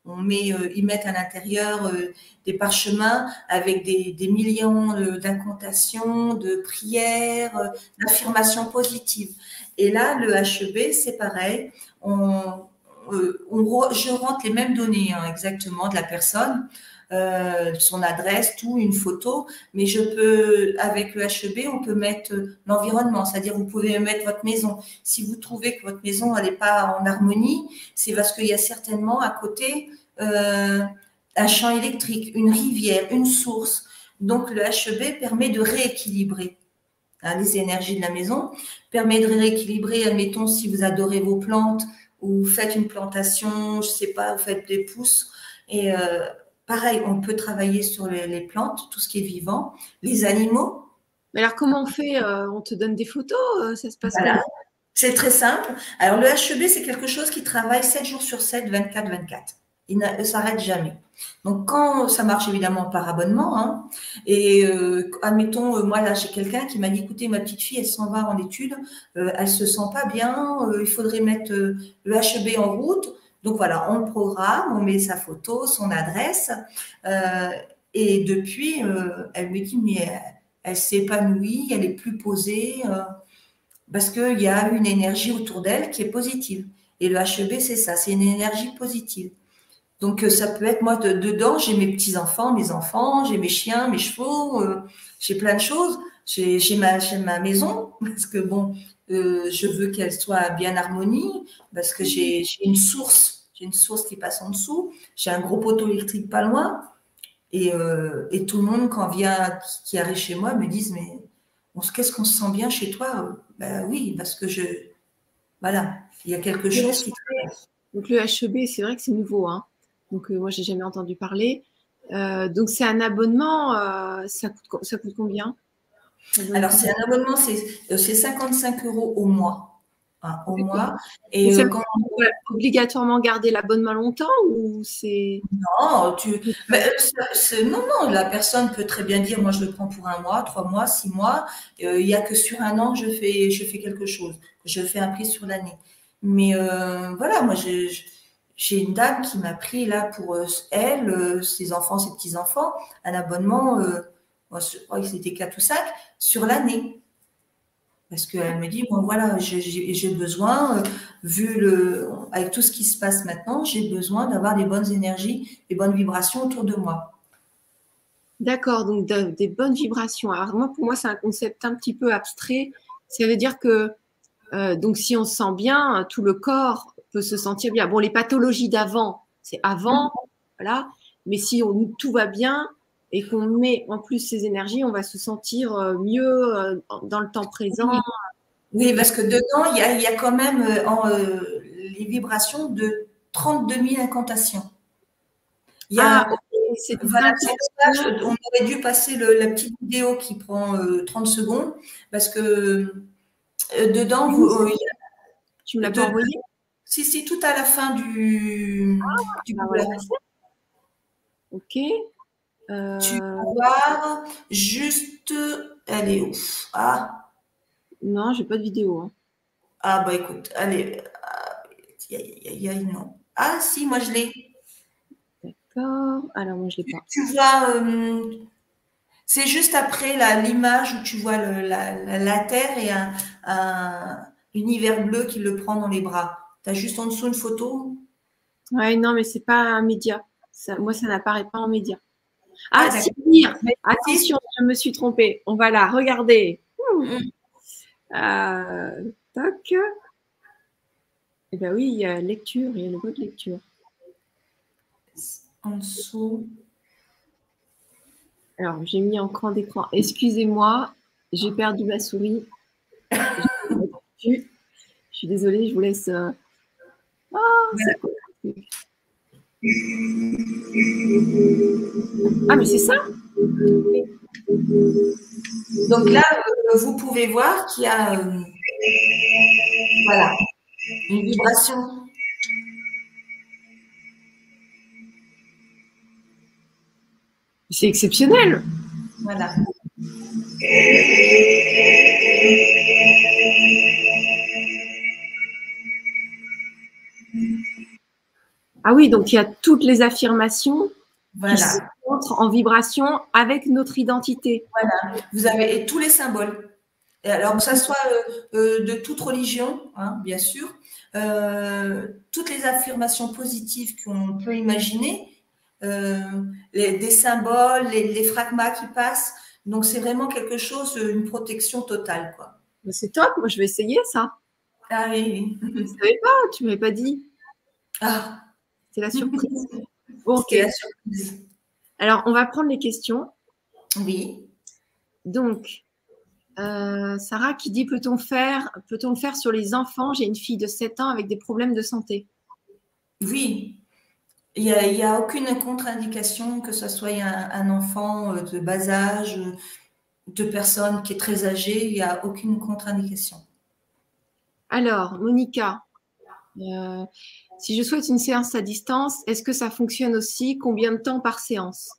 on met, euh, ils mettent à l'intérieur euh, des parchemins avec des, des millions euh, d'incantations, de prières, euh, d'affirmations positives. Et là, le H E B, c'est pareil. On, euh, on, je rentre les mêmes données hein, exactement de la personne. Euh, son adresse, tout, une photo, mais je peux, avec le H E B, on peut mettre l'environnement, c'est-à-dire vous pouvez mettre votre maison. Si vous trouvez que votre maison elle n'est pas en harmonie, c'est parce qu'il y a certainement à côté euh, un champ électrique, une rivière, une source. Donc le H E B permet de rééquilibrer hein, les énergies de la maison, permet de rééquilibrer, admettons, si vous adorez vos plantes ou vous faites une plantation, je sais pas, vous faites des pousses et euh, pareil, on peut travailler sur les, les plantes, tout ce qui est vivant, les animaux. Mais alors, comment on fait euh, On te donne des photos euh, Ça se passe Voilà. comment? C'est très simple. Alors, le H E B, c'est quelque chose qui travaille sept jours sur sept, vingt-quatre vingt-quatre. Il ne s'arrête jamais. Donc, quand ça marche évidemment par abonnement, hein, et euh, admettons, euh, moi là, j'ai quelqu'un qui m'a dit, écoutez, ma petite fille, elle s'en va en études, euh, elle se sent pas bien, euh, il faudrait mettre euh, le H E B en route. Donc voilà, on le programme, on met sa photo, son adresse, euh, et depuis, euh, elle me dit, mais elle, elle s'épanouit, elle est plus posée. Euh, parce qu'il y a une énergie autour d'elle qui est positive. Et le H E B, c'est ça, c'est une énergie positive. Donc, ça peut être, moi, de, dedans, j'ai mes petits-enfants, mes enfants, j'ai mes chiens, mes chevaux, euh, j'ai plein de choses. J'ai, j'ai, ma, j'ai ma maison, parce que, bon, euh, je veux qu'elle soit bien harmonie, parce que j'ai, j'ai une source, j'ai une source qui passe en dessous, j'ai un gros poteau électrique pas loin, et, euh, et tout le monde, quand vient, qui, qui arrive chez moi, me disent, mais on, qu'est-ce qu'on se sent bien chez toi? Ben oui, parce que je, voilà, il y a quelque Le chose qui. H E B, donc le H E B, c'est vrai que c'est nouveau. Hein. Donc, euh, moi, j'ai jamais entendu parler. Euh, donc, c'est un abonnement. Euh, ça, coûte, ça coûte combien? Alors, c'est un abonnement, c'est, c'est cinquante-cinq euros au mois. Hein, au mois. Et Et ça euh, veut quand. dire obligatoirement garder l'abonnement longtemps ou c'est. Non, tu. Mais, euh, c'est, non, non, la personne peut très bien dire, moi, je le prends pour un mois, trois mois, six mois. Euh, il n'y a que sur un an, je fais, je fais quelque chose. Je fais un prix sur l'année. Mais euh, voilà, moi, j'ai, j'ai une dame qui m'a pris là pour euh, elle, euh, ses enfants, ses petits-enfants, un abonnement, euh, moi, je crois que c'était quatre ou cinq, sur l'année. Parce qu'elle me dit, bon voilà, j'ai, j'ai, j'ai besoin, euh, vu le, avec tout ce qui se passe maintenant, j'ai besoin d'avoir des bonnes énergies, des bonnes vibrations autour de moi. D'accord, donc de- des bonnes vibrations. Alors moi, pour moi, c'est un concept un petit peu abstrait. Ça veut dire que euh, donc si on se sent bien, tout le corps peut se sentir bien. Bon, les pathologies d'avant, c'est avant, voilà. Mais si on, tout va bien et qu'on met en plus ces énergies, on va se sentir euh, mieux euh, dans le temps présent. Oui, oui, parce que dedans, il y a, il y a quand même euh, en, euh, les vibrations de trente-deux mille incantations. Il y Ah, a, ok, c'est des voilà, c'est ça, incantations. je- on aurait dû passer le, la petite vidéo qui prend euh, trente secondes, parce que euh, dedans, vous, euh, Tu me l'as pas de, envoyé? si, si, tout à la fin du, du Ah, on va la cours. passer. Ok. Tu Euh, vas voir juste, elle est où? Ah, non, j'ai pas de vidéo. Hein. ah bah écoute, allez, il y a, y a- y a- non. Ah si, moi je l'ai. D'accord. Alors moi je l'ai pas. Tu vois, euh, c'est juste après la- l'image où tu vois le- la, la- la Terre et un, un univers bleu qui le prend dans les bras. Tu as juste en dessous une photo. Ouais, non, mais c'est pas un média. Ça, moi, ça n'apparaît pas en média. Ah Ah, si, d'accord. lire. Mais si, Attention, je me suis trompée. On va la regarder. Ouh. hum, Euh, tac. Eh bien oui, il y a lecture, il y a le mot de lecture. en dessous. Alors, j'ai mis en grand d'écran. Excusez-moi, j'ai perdu ma souris. Je suis désolée, je vous laisse. euh, Ah, c'est quoi? Ah, mais c'est ça? Donc là, euh, vous pouvez voir qu'il y a euh, voilà, une vibration. C'est exceptionnel. Voilà. Ah Ah oui, donc il y a toutes les affirmations Voilà. qui entrent en vibration avec notre identité. Voilà. Vous avez et tous les symboles. Et alors que ça soit euh, euh, de toute religion, hein, bien sûr, euh, toutes les affirmations positives qu'on peut imaginer, euh, les, des symboles, les, les fragmas qui passent. Donc c'est vraiment quelque chose, une protection totale, quoi. C'est top, moi je vais essayer ça. Ah oui, Je ne oui. savais pas, tu ne m'avais pas dit. Ah, C'est la surprise. Bon, ok. c'était la surprise. Alors, on va prendre les questions. Oui. Donc, euh, Sarah qui dit, peut-on faire, peut-on le faire sur les enfants? J'ai une fille de sept ans avec des problèmes de santé. Oui. Il n'y a, il y a aucune contre-indication, que ce soit un, un enfant de bas âge, de personne qui est très âgée, il n'y a aucune contre-indication. Alors, Monica, euh, si je souhaite une séance à distance, est-ce que ça fonctionne aussi? Combien de temps par séance?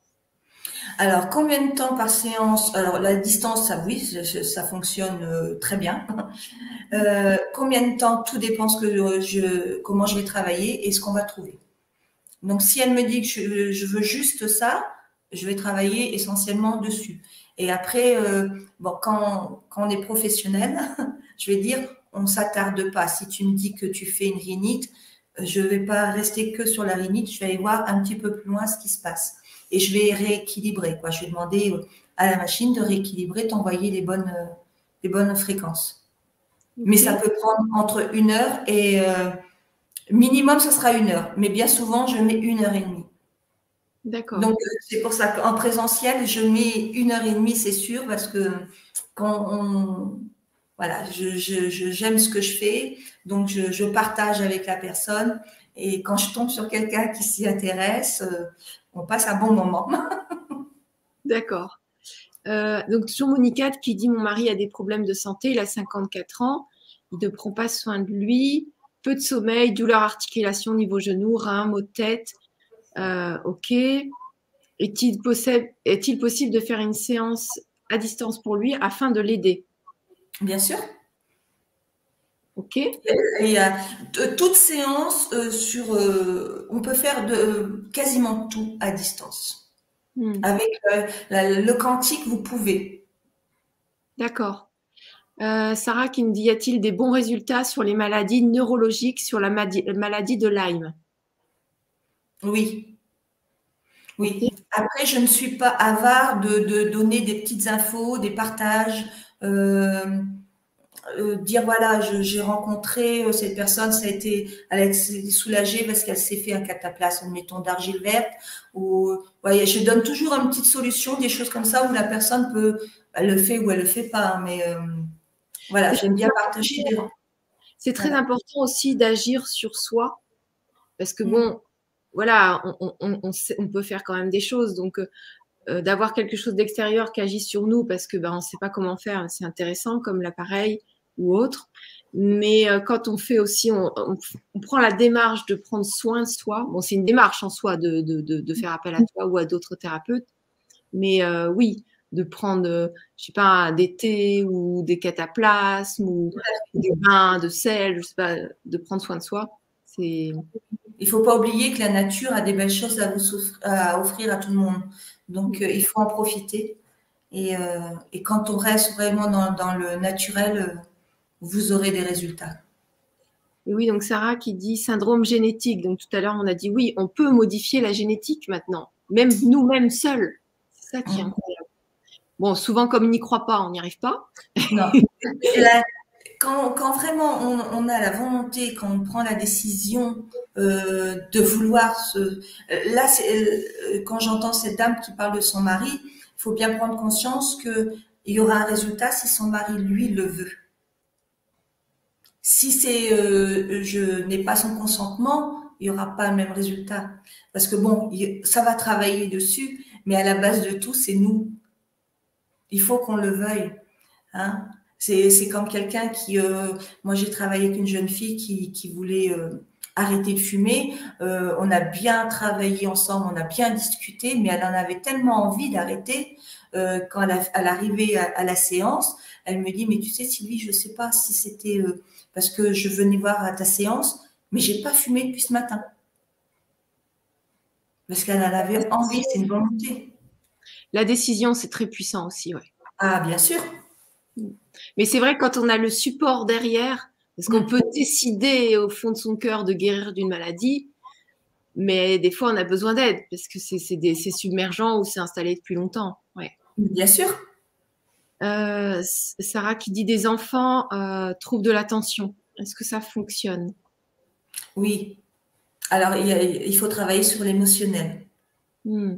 Alors, combien de temps par séance? Alors, la distance, ça, oui, ça fonctionne euh, très bien. Euh, combien de temps? Tout dépend ce que je, comment je vais travailler et ce qu'on va trouver. Donc, si elle me dit que je, je veux juste ça, je vais travailler essentiellement dessus. Et après, euh, bon, quand, quand on est professionnel, je vais dire, on s'attarde pas. Si tu me dis que tu fais une rhinite, je vais pas rester que sur la rhinite, je vais aller voir un petit peu plus loin ce qui se passe. Et je vais rééquilibrer, quoi. Je vais demander à la machine de rééquilibrer, t'envoyer les bonnes, les bonnes fréquences. Okay. Mais ça peut prendre entre une heure et euh, minimum, ça sera une heure. Mais bien souvent, je mets une heure et demie. D'accord. Donc, c'est pour ça qu'en présentiel, je mets une heure et demie, c'est sûr, parce que quand on, voilà, je, je, je, j'aime ce que je fais, donc je, je partage avec la personne. Et quand je tombe sur quelqu'un qui s'y intéresse, euh, on passe un bon moment. D'accord. Euh, donc, toujours Monica qui dit, mon mari a des problèmes de santé, il a cinquante-quatre ans, il ne prend pas soin de lui, peu de sommeil, douleur articulation niveau genou, rein, maux de tête. Euh, ok. Est-il possible, est-il possible de faire une séance à distance pour lui afin de l'aider? Bien sûr. Ok. Et, et euh, toute séance euh, sur, euh, on peut faire de euh, quasiment tout à distance. Hmm. Avec euh, la, le quantique, vous pouvez. D'accord. Euh, Sarah qui me dit, y a-t-il des bons résultats sur les maladies neurologiques, sur la maladie de Lyme? Oui. Oui. Okay. Après, je ne suis pas avare de, de donner des petites infos, des partages, euh, euh, dire voilà, j'ai rencontré euh, cette personne, ça a été, elle a été soulagée parce qu'elle s'est fait un cataplasme, mettons d'argile verte. Ou, ouais, je donne toujours une petite solution, des choses comme ça où la personne peut, elle le fait ou elle le fait pas, mais euh, voilà, j'aime bien partager des. C'est très voilà. important aussi d'agir sur soi, parce que bon, mmh. voilà, on, on, on, sait, on peut faire quand même des choses, donc euh, d'avoir quelque chose d'extérieur qui agit sur nous, parce que ben, on ne sait pas comment faire, c'est intéressant, comme l'appareil ou autre. Mais euh, quand on fait aussi, on, on, on prend la démarche de prendre soin de soi. Bon, c'est une démarche en soi de, de, de, de faire appel à toi ou à d'autres thérapeutes, mais euh, oui, de prendre, euh, je sais pas, des thés ou des cataplasmes ou des bains de sel, je sais pas, de prendre soin de soi. C'est. Il faut pas oublier que la nature a des belles choses à, vous à offrir à tout le monde. Donc, mmh. euh, il faut en profiter. Et, euh, et quand on reste vraiment dans, dans le naturel, euh, vous aurez des résultats. Et oui, donc Sarah qui dit syndrome génétique. Donc tout à l'heure, on a dit oui, on peut modifier la génétique maintenant, même nous-mêmes seuls. C'est ça qui est incroyable. Bon, souvent, comme ils n'y croient pas, on n'y arrive pas. Non. La, quand, quand vraiment on, on a la volonté, quand on prend la décision euh, de vouloir se. Là, euh, quand j'entends cette dame qui parle de son mari, il faut bien prendre conscience qu'il y aura un résultat si son mari, lui, le veut. Si c'est euh, je n'ai pas son consentement, il n'y aura pas le même résultat. Parce que bon, ça va travailler dessus, mais à la base de tout, c'est nous. Il faut qu'on le veuille. Hein. C'est comme quelqu'un qui... Euh, moi, j'ai travaillé avec une jeune fille qui, qui voulait euh, arrêter de fumer. Euh, on a bien travaillé ensemble, on a bien discuté, mais elle en avait tellement envie d'arrêter. Euh, quand elle, a, elle arrivait à, à la séance, elle me dit, mais tu sais, Sylvie, je ne sais pas si c'était... Euh, parce que je venais voir à ta séance, mais j'ai pas fumé depuis ce matin. Parce qu'elle en avait envie, c'est une volonté. La décision, c'est très puissant aussi, ouais. Ah, bien sûr. Mais c'est vrai, quand on a le support derrière, parce qu'on peut décider au fond de son cœur de guérir d'une maladie, mais des fois, on a besoin d'aide parce que c'est submergent ou c'est installé depuis longtemps. Ouais. Bien sûr. Euh, Sarah qui dit des enfants euh, trouvent de l'attention. Est-ce que ça fonctionne? Oui. Alors, il, y a, il faut travailler sur l'émotionnel. Hmm.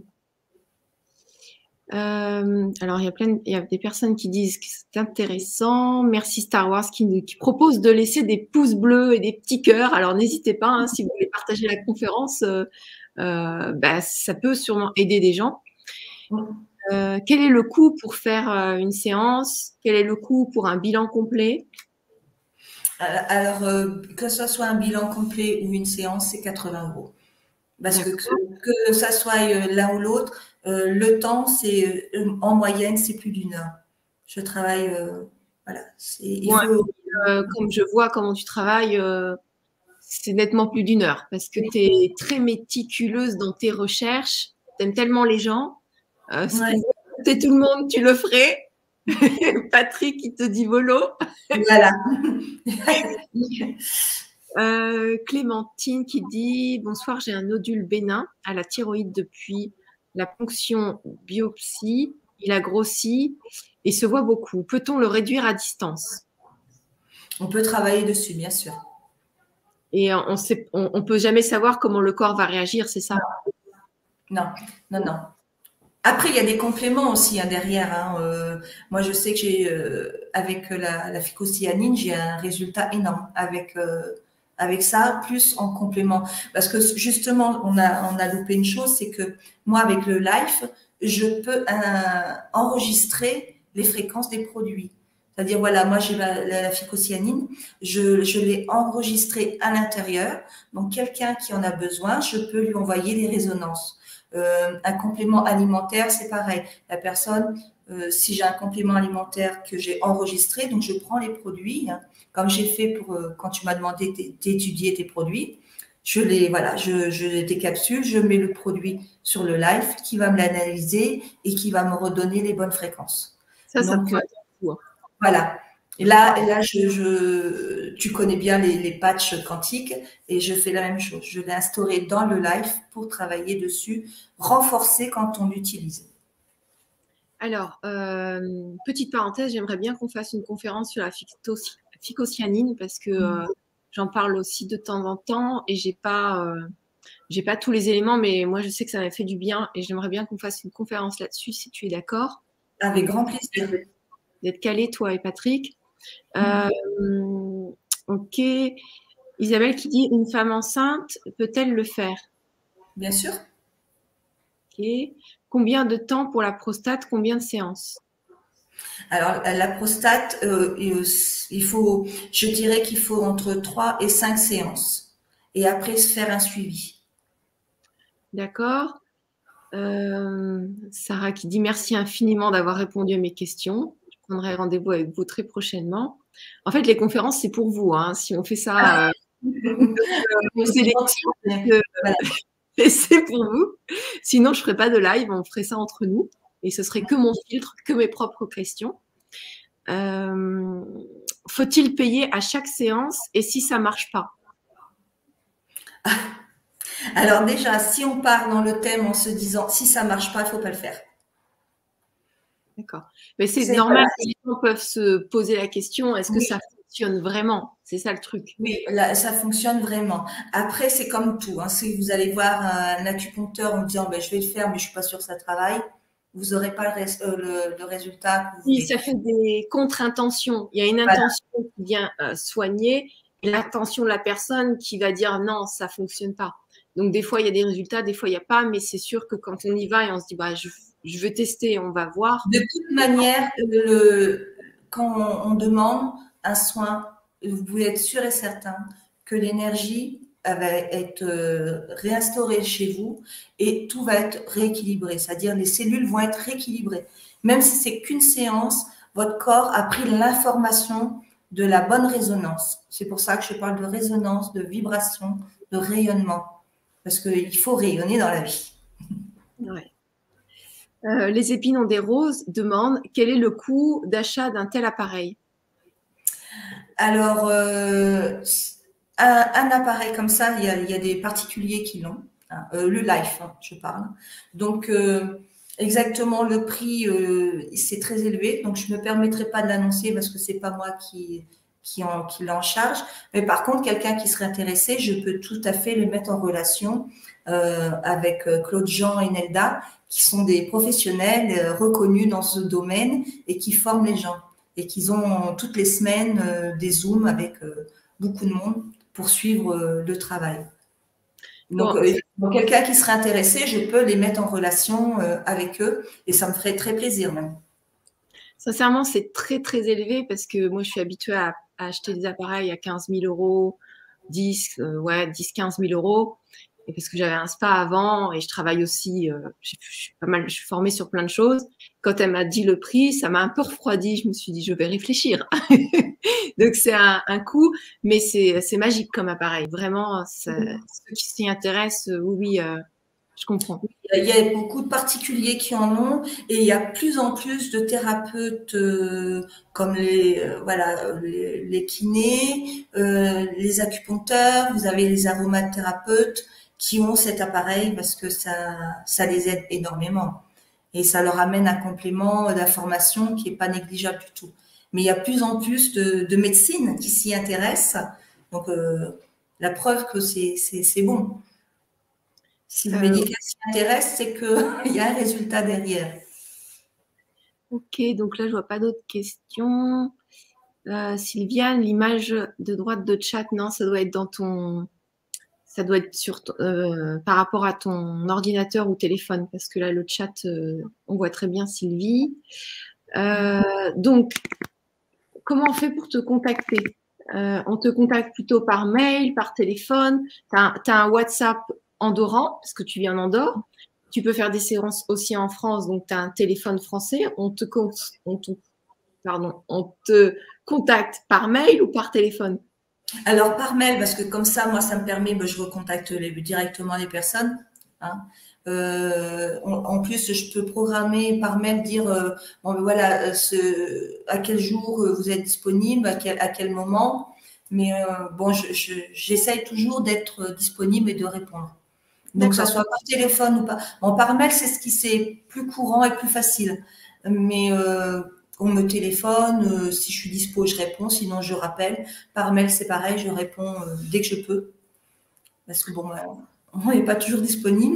Euh, alors, il y a plein, de, il y a des personnes qui disent que c'est intéressant. Merci Star Wars qui, qui propose de laisser des pouces bleus et des petits cœurs. Alors, n'hésitez pas, hein, si vous voulez partager la conférence, euh, euh, bah, ça peut sûrement aider des gens. Euh, quel est le coût pour faire euh, une séance? Quel est le coût pour un bilan complet? Alors, euh, que ce soit un bilan complet ou une séance, c'est quatre-vingts euros. Parce que, que que ça soit l'un ou l'autre, euh, le temps, c'est euh, en moyenne, c'est plus d'une heure. Je travaille, euh, voilà. Il ouais, faut... euh, comme je vois comment tu travailles, euh, c'est nettement plus d'une heure parce que tu es très méticuleuse dans tes recherches. Tu aimes tellement les gens. Euh, si ouais. tu veux écouter tout le monde, tu le ferais. Patrick, il te dit volo. Voilà. Euh, Clémentine qui dit bonsoir, j'ai un nodule bénin à la thyroïde depuis la ponction biopsie. Il a grossi et se voit beaucoup. Peut-on le réduire à distance? On peut travailler dessus, bien sûr. Et on sait, on, on peut jamais savoir comment le corps va réagir, c'est ça? Non, non, non. Après, il y a des compléments aussi hein, derrière. Hein. Euh, moi, je sais que j'ai, euh, avec la, la phycocyanine, j'ai un résultat énorme avec euh, avec ça, plus en complément. Parce que justement, on a on a loupé une chose, c'est que moi, avec le Life, je peux euh, enregistrer les fréquences des produits. C'est-à-dire, voilà, moi, j'ai la, la, la phycocyanine, je, je l'ai enregistrée à l'intérieur. Donc, quelqu'un qui en a besoin, je peux lui envoyer les résonances. Euh, un complément alimentaire, c'est pareil. La personne, euh, si j'ai un complément alimentaire que j'ai enregistré, donc je prends les produits, hein, comme j'ai fait pour euh, quand tu m'as demandé d'étudier tes produits, je les voilà, je, je décapsule, je mets le produit sur le live qui va me l'analyser et qui va me redonner les bonnes fréquences. Ça, donc ça euh, voilà. Et là, et là je, je, tu connais bien les, les patchs quantiques et je fais la même chose. Je l'ai instauré dans le live pour travailler dessus, renforcer quand on l'utilise. Alors, euh, petite parenthèse, j'aimerais bien qu'on fasse une conférence sur la phycocyanine parce que euh, j'en parle aussi de temps en temps et j'ai pas, euh, j'ai pas tous les éléments, mais moi je sais que ça m'a fait du bien et j'aimerais bien qu'on fasse une conférence là-dessus si tu es d'accord. Avec grand plaisir. D'être calé, toi et Patrick. Euh, ok. Isabelle qui dit une femme enceinte peut-elle le faire? Bien sûr. Ok. Combien de temps pour la prostate? Combien de séances? Alors, la prostate, euh, il faut, je dirais qu'il faut entre trois et cinq séances. Et après, se faire un suivi. D'accord. Euh, Sarah qui dit merci infiniment d'avoir répondu à mes questions. Je prendrai rendez-vous avec vous très prochainement. En fait, les conférences, c'est pour vous. Hein. Si on fait ça, euh, on sélectionne, euh, voilà. Et c'est pour vous. Sinon, je ne ferai pas de live. On ferait ça entre nous. Et ce serait que mon filtre, que mes propres questions. Euh, faut-il payer à chaque séance? Et si ça ne marche pas? Alors déjà, si on part dans le thème en se disant si ça ne marche pas, il ne faut pas le faire. D'accord. Mais c'est normal que les gens peuvent se poser la question, est-ce que oui. ça fonctionne vraiment? C'est ça le truc. Oui, là, ça fonctionne vraiment. Après, c'est comme tout. Hein. Si vous allez voir un acupuncteur en disant ben, je vais le faire, mais je ne suis pas sûre que ça travaille, vous n'aurez pas le, euh, le, le résultat. Que vous oui, voulez. Ça fait des contre-intentions. Il y a une intention voilà. qui vient euh, soigner et l'intention de la personne qui va dire non, ça ne fonctionne pas. Donc, des fois, il y a des résultats, des fois, il n'y a pas, mais c'est sûr que quand on y va et on se dit bah, je, je veux tester, on va voir. De toute manière, le, quand on, on demande un soin, vous pouvez être sûr et certain que l'énergie va être réinstaurée chez vous et tout va être rééquilibré. C'est-à-dire les cellules vont être rééquilibrées. Même si c'est qu'une séance, votre corps a pris l'information de la bonne résonance. C'est pour ça que je parle de résonance, de vibration, de rayonnement. Parce qu'il faut rayonner dans la vie. Euh, les épines des roses demandent quel est le coût d'achat d'un tel appareil. Alors, euh, un, un appareil comme ça, il y a, il y a des particuliers qui l'ont. Hein, euh, le Life, hein, je parle. Donc, euh, exactement, le prix, euh, c'est très élevé. Donc, je ne me permettrai pas de l'annoncer parce que c'est pas moi qui, qui, en, qui l'en charge. Mais par contre, quelqu'un qui serait intéressé, je peux tout à fait le mettre en relation euh, avec Claude Jean et Nelda, qui sont des professionnels euh, reconnus dans ce domaine et qui forment les gens. Et qu'ils ont toutes les semaines euh, des Zooms avec euh, beaucoup de monde pour suivre euh, le travail. Donc, Bon, euh, donc quelqu'un qui serait intéressé, je peux les mettre en relation euh, avec eux et ça me ferait très plaisir même. sincèrement, c'est très très élevé parce que moi, je suis habituée à, à acheter des appareils à quinze mille euros, dix, euh, ouais, dix, quinze mille euros. Et parce que j'avais un spa avant et je travaille aussi, euh, je, je suis pas mal, je suis formée sur plein de choses. Quand elle m'a dit le prix, ça m'a un peu refroidi. Je me suis dit, je vais réfléchir. Donc c'est un, un coût, mais c'est c'est magique comme appareil. Vraiment, ça, ceux qui s'y intéressent, euh, oui, oui, euh, je comprends. Il y a beaucoup de particuliers qui en ont et il y a plus en plus de thérapeutes euh, comme les euh, voilà les, les kinés, euh, les acupuncteurs, vous avez les aromathérapeutes qui ont cet appareil parce que ça ça les aide énormément et ça leur amène un complément d'information qui est pas négligeable du tout. Mais il y a plus en plus de, de médecine qui s'y intéressent, donc euh, la preuve que c'est c'est c'est bon. Si le Euh, médical s'y intéresse, c'est qu'il y a un résultat derrière. ok, donc là, je vois pas d'autres questions. Euh, Sylviane, l'image de droite de chat, non, ça doit être dans ton, ça doit être sur, ton- euh, par rapport à ton ordinateur ou téléphone, parce que là, le chat, euh, on voit très bien Sylvie. Euh, donc, comment on fait pour te contacter? Euh, on te contacte plutôt par mail, par téléphone. Tu as, un WhatsApp andorran, parce que tu viens d'Andorre. Tu peux faire des séances aussi en France, donc tu as un téléphone français. On te, on, te, pardon, on te contacte par mail ou par téléphone? Alors, par mail, parce que comme ça, moi, ça me permet, ben, je recontacte les, directement les personnes. Hein. Euh, en, en plus, je peux programmer par mail, dire, euh, bon, ben, voilà, euh, ce, à quel jour vous êtes disponible, à quel, à quel moment. Mais euh, bon, je, je, j'essaye toujours d'être disponible et de répondre. Donc, ça D'accord. soit par téléphone ou pas. Bon, par mail, c'est ce qui c'est plus courant et plus facile. Mais euh, on me téléphone, euh, si je suis dispo, je réponds, sinon je rappelle. Par mail, c'est pareil, je réponds euh, dès que je peux. Parce que bon, euh, on n'est pas toujours disponible.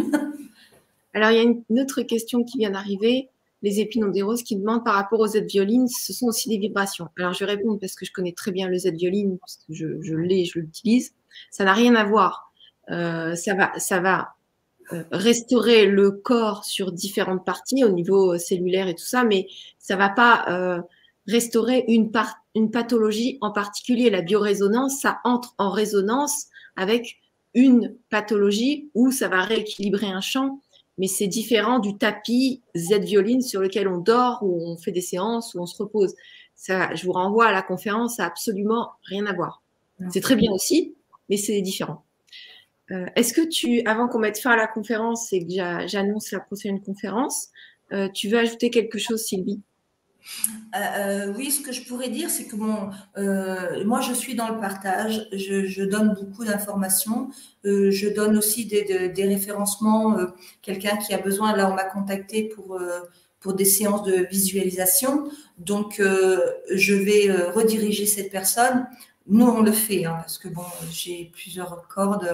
Alors, il y a une, une autre question qui vient d'arriver. Les épines ont des roses qui demandent par rapport aux Z-violines, ce sont aussi des vibrations. Alors, je vais répondre parce que je connais très bien le Z-violine, parce que je, je l'ai, je l'utilise. Ça n'a rien à voir. Euh, ça va, ça va euh, restaurer le corps sur différentes parties au niveau cellulaire et tout ça, mais ça va pas euh, restaurer une, part, une pathologie en particulier. La biorésonance, ça entre en résonance avec une pathologie où ça va rééquilibrer un champ, mais c'est différent du tapis Z-violine sur lequel on dort, où on fait des séances, où on se repose. Ça, je vous renvoie à la conférence, ça n'a absolument rien à voir. C'est très bien aussi, mais c'est différent. Euh, Est-ce que tu, avant qu'on mette fin à la conférence et que j'annonce la prochaine conférence, euh, tu veux ajouter quelque chose, Sylvie? Euh, euh, oui, ce que je pourrais dire, c'est que bon, euh, moi, je suis dans le partage. Je, je donne beaucoup d'informations. Euh, je donne aussi des, des, des référencements. Euh, quelqu'un qui a besoin, là, on m'a contacté pour euh, pour des séances de visualisation. Donc, euh, je vais euh, rediriger cette personne. Nous, on le fait, hein, parce que bon, j'ai plusieurs cordes.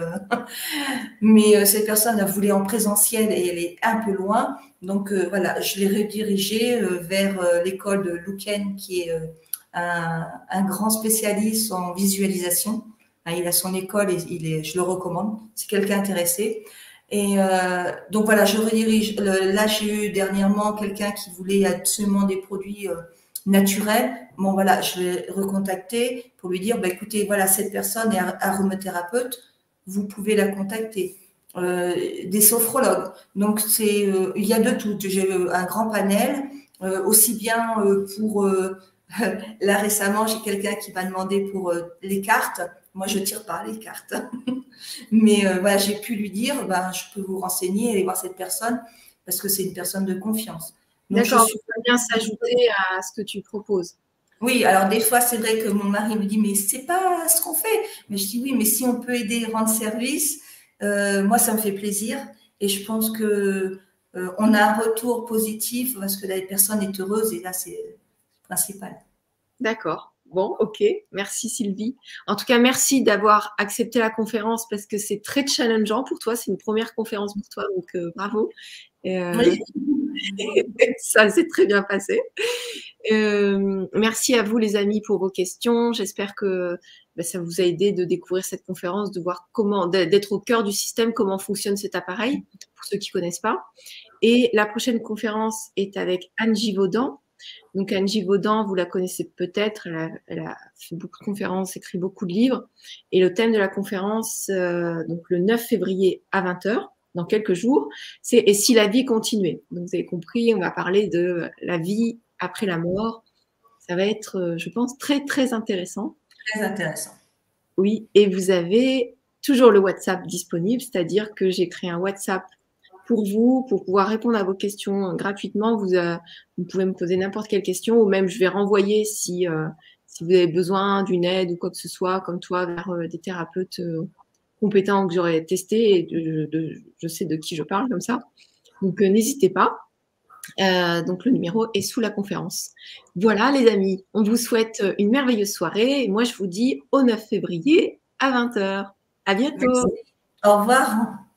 Mais euh, cette personne, elle voulait en présentiel et elle est un peu loin. Donc euh, voilà, je l'ai redirigée euh, vers euh, l'école de Luken, qui est euh, un, un grand spécialiste en visualisation. Hein, il a son école et il est, je le recommande, si quelqu'un est intéressé. Et euh, donc voilà, je redirige. Le, là, j'ai eu dernièrement quelqu'un qui voulait absolument des produits euh, naturels. Bon voilà, je vais recontacter pour lui dire, bah, écoutez, voilà, cette personne est aromathérapeute, vous pouvez la contacter. Euh, des sophrologues. Donc c'est, euh, il y a de tout. J'ai un grand panel, euh, aussi bien euh, pour euh, là récemment j'ai quelqu'un qui m'a demandé pour euh, les cartes. Moi je tire pas les cartes, mais euh, voilà, j'ai pu lui dire, ben je peux vous renseigner, aller voir cette personne parce que c'est une personne de confiance. D'accord, ça peut bien s'ajouter à ce que tu proposes. Oui, alors des fois, c'est vrai que mon mari me dit, mais c'est pas ce qu'on fait. Mais je dis, oui, mais si on peut aider et rendre service, euh, moi, ça me fait plaisir. Et je pense que euh, on a un retour positif parce que la personne est heureuse et là, c'est le principal. D'accord. Bon, ok. Merci Sylvie. En tout cas, merci d'avoir accepté la conférence parce que c'est très challengeant pour toi. C'est une première conférence pour toi, donc euh, bravo. Euh, oui. Ça s'est très bien passé. Euh, merci à vous les amis pour vos questions. J'espère que ben, ça vous a aidé de découvrir cette conférence, de voir comment, d'être au cœur du système, comment fonctionne cet appareil, pour ceux qui ne connaissent pas. Et la prochaine conférence est avec Angie Vaudan. Donc Angie Vaudan, vous la connaissez peut-être, elle a, elle a fait beaucoup de conférences, écrit beaucoup de livres. Et le thème de la conférence, euh, donc le neuf février à vingt heures, dans quelques jours, c'est « Et si la vie continuait ?» Donc vous avez compris, on va parler de la vie après la mort. Ça va être, je pense, très, très intéressant. Très intéressant. Oui, et vous avez toujours le WhatsApp disponible, c'est-à-dire que j'ai créé un WhatsApp pour vous, pour pouvoir répondre à vos questions gratuitement. Vous, euh, vous pouvez me poser n'importe quelle question, ou même je vais renvoyer si, euh, si vous avez besoin d'une aide ou quoi que ce soit, comme toi, vers euh, des thérapeutes euh, compétents que j'aurais testé, et de, de, je sais de qui je parle comme ça. Donc, euh, n'hésitez pas. Euh, donc, le numéro est sous la conférence. Voilà, les amis, on vous souhaite une merveilleuse soirée. Et moi, je vous dis au neuf février à vingt heures. À bientôt. Merci. Au revoir.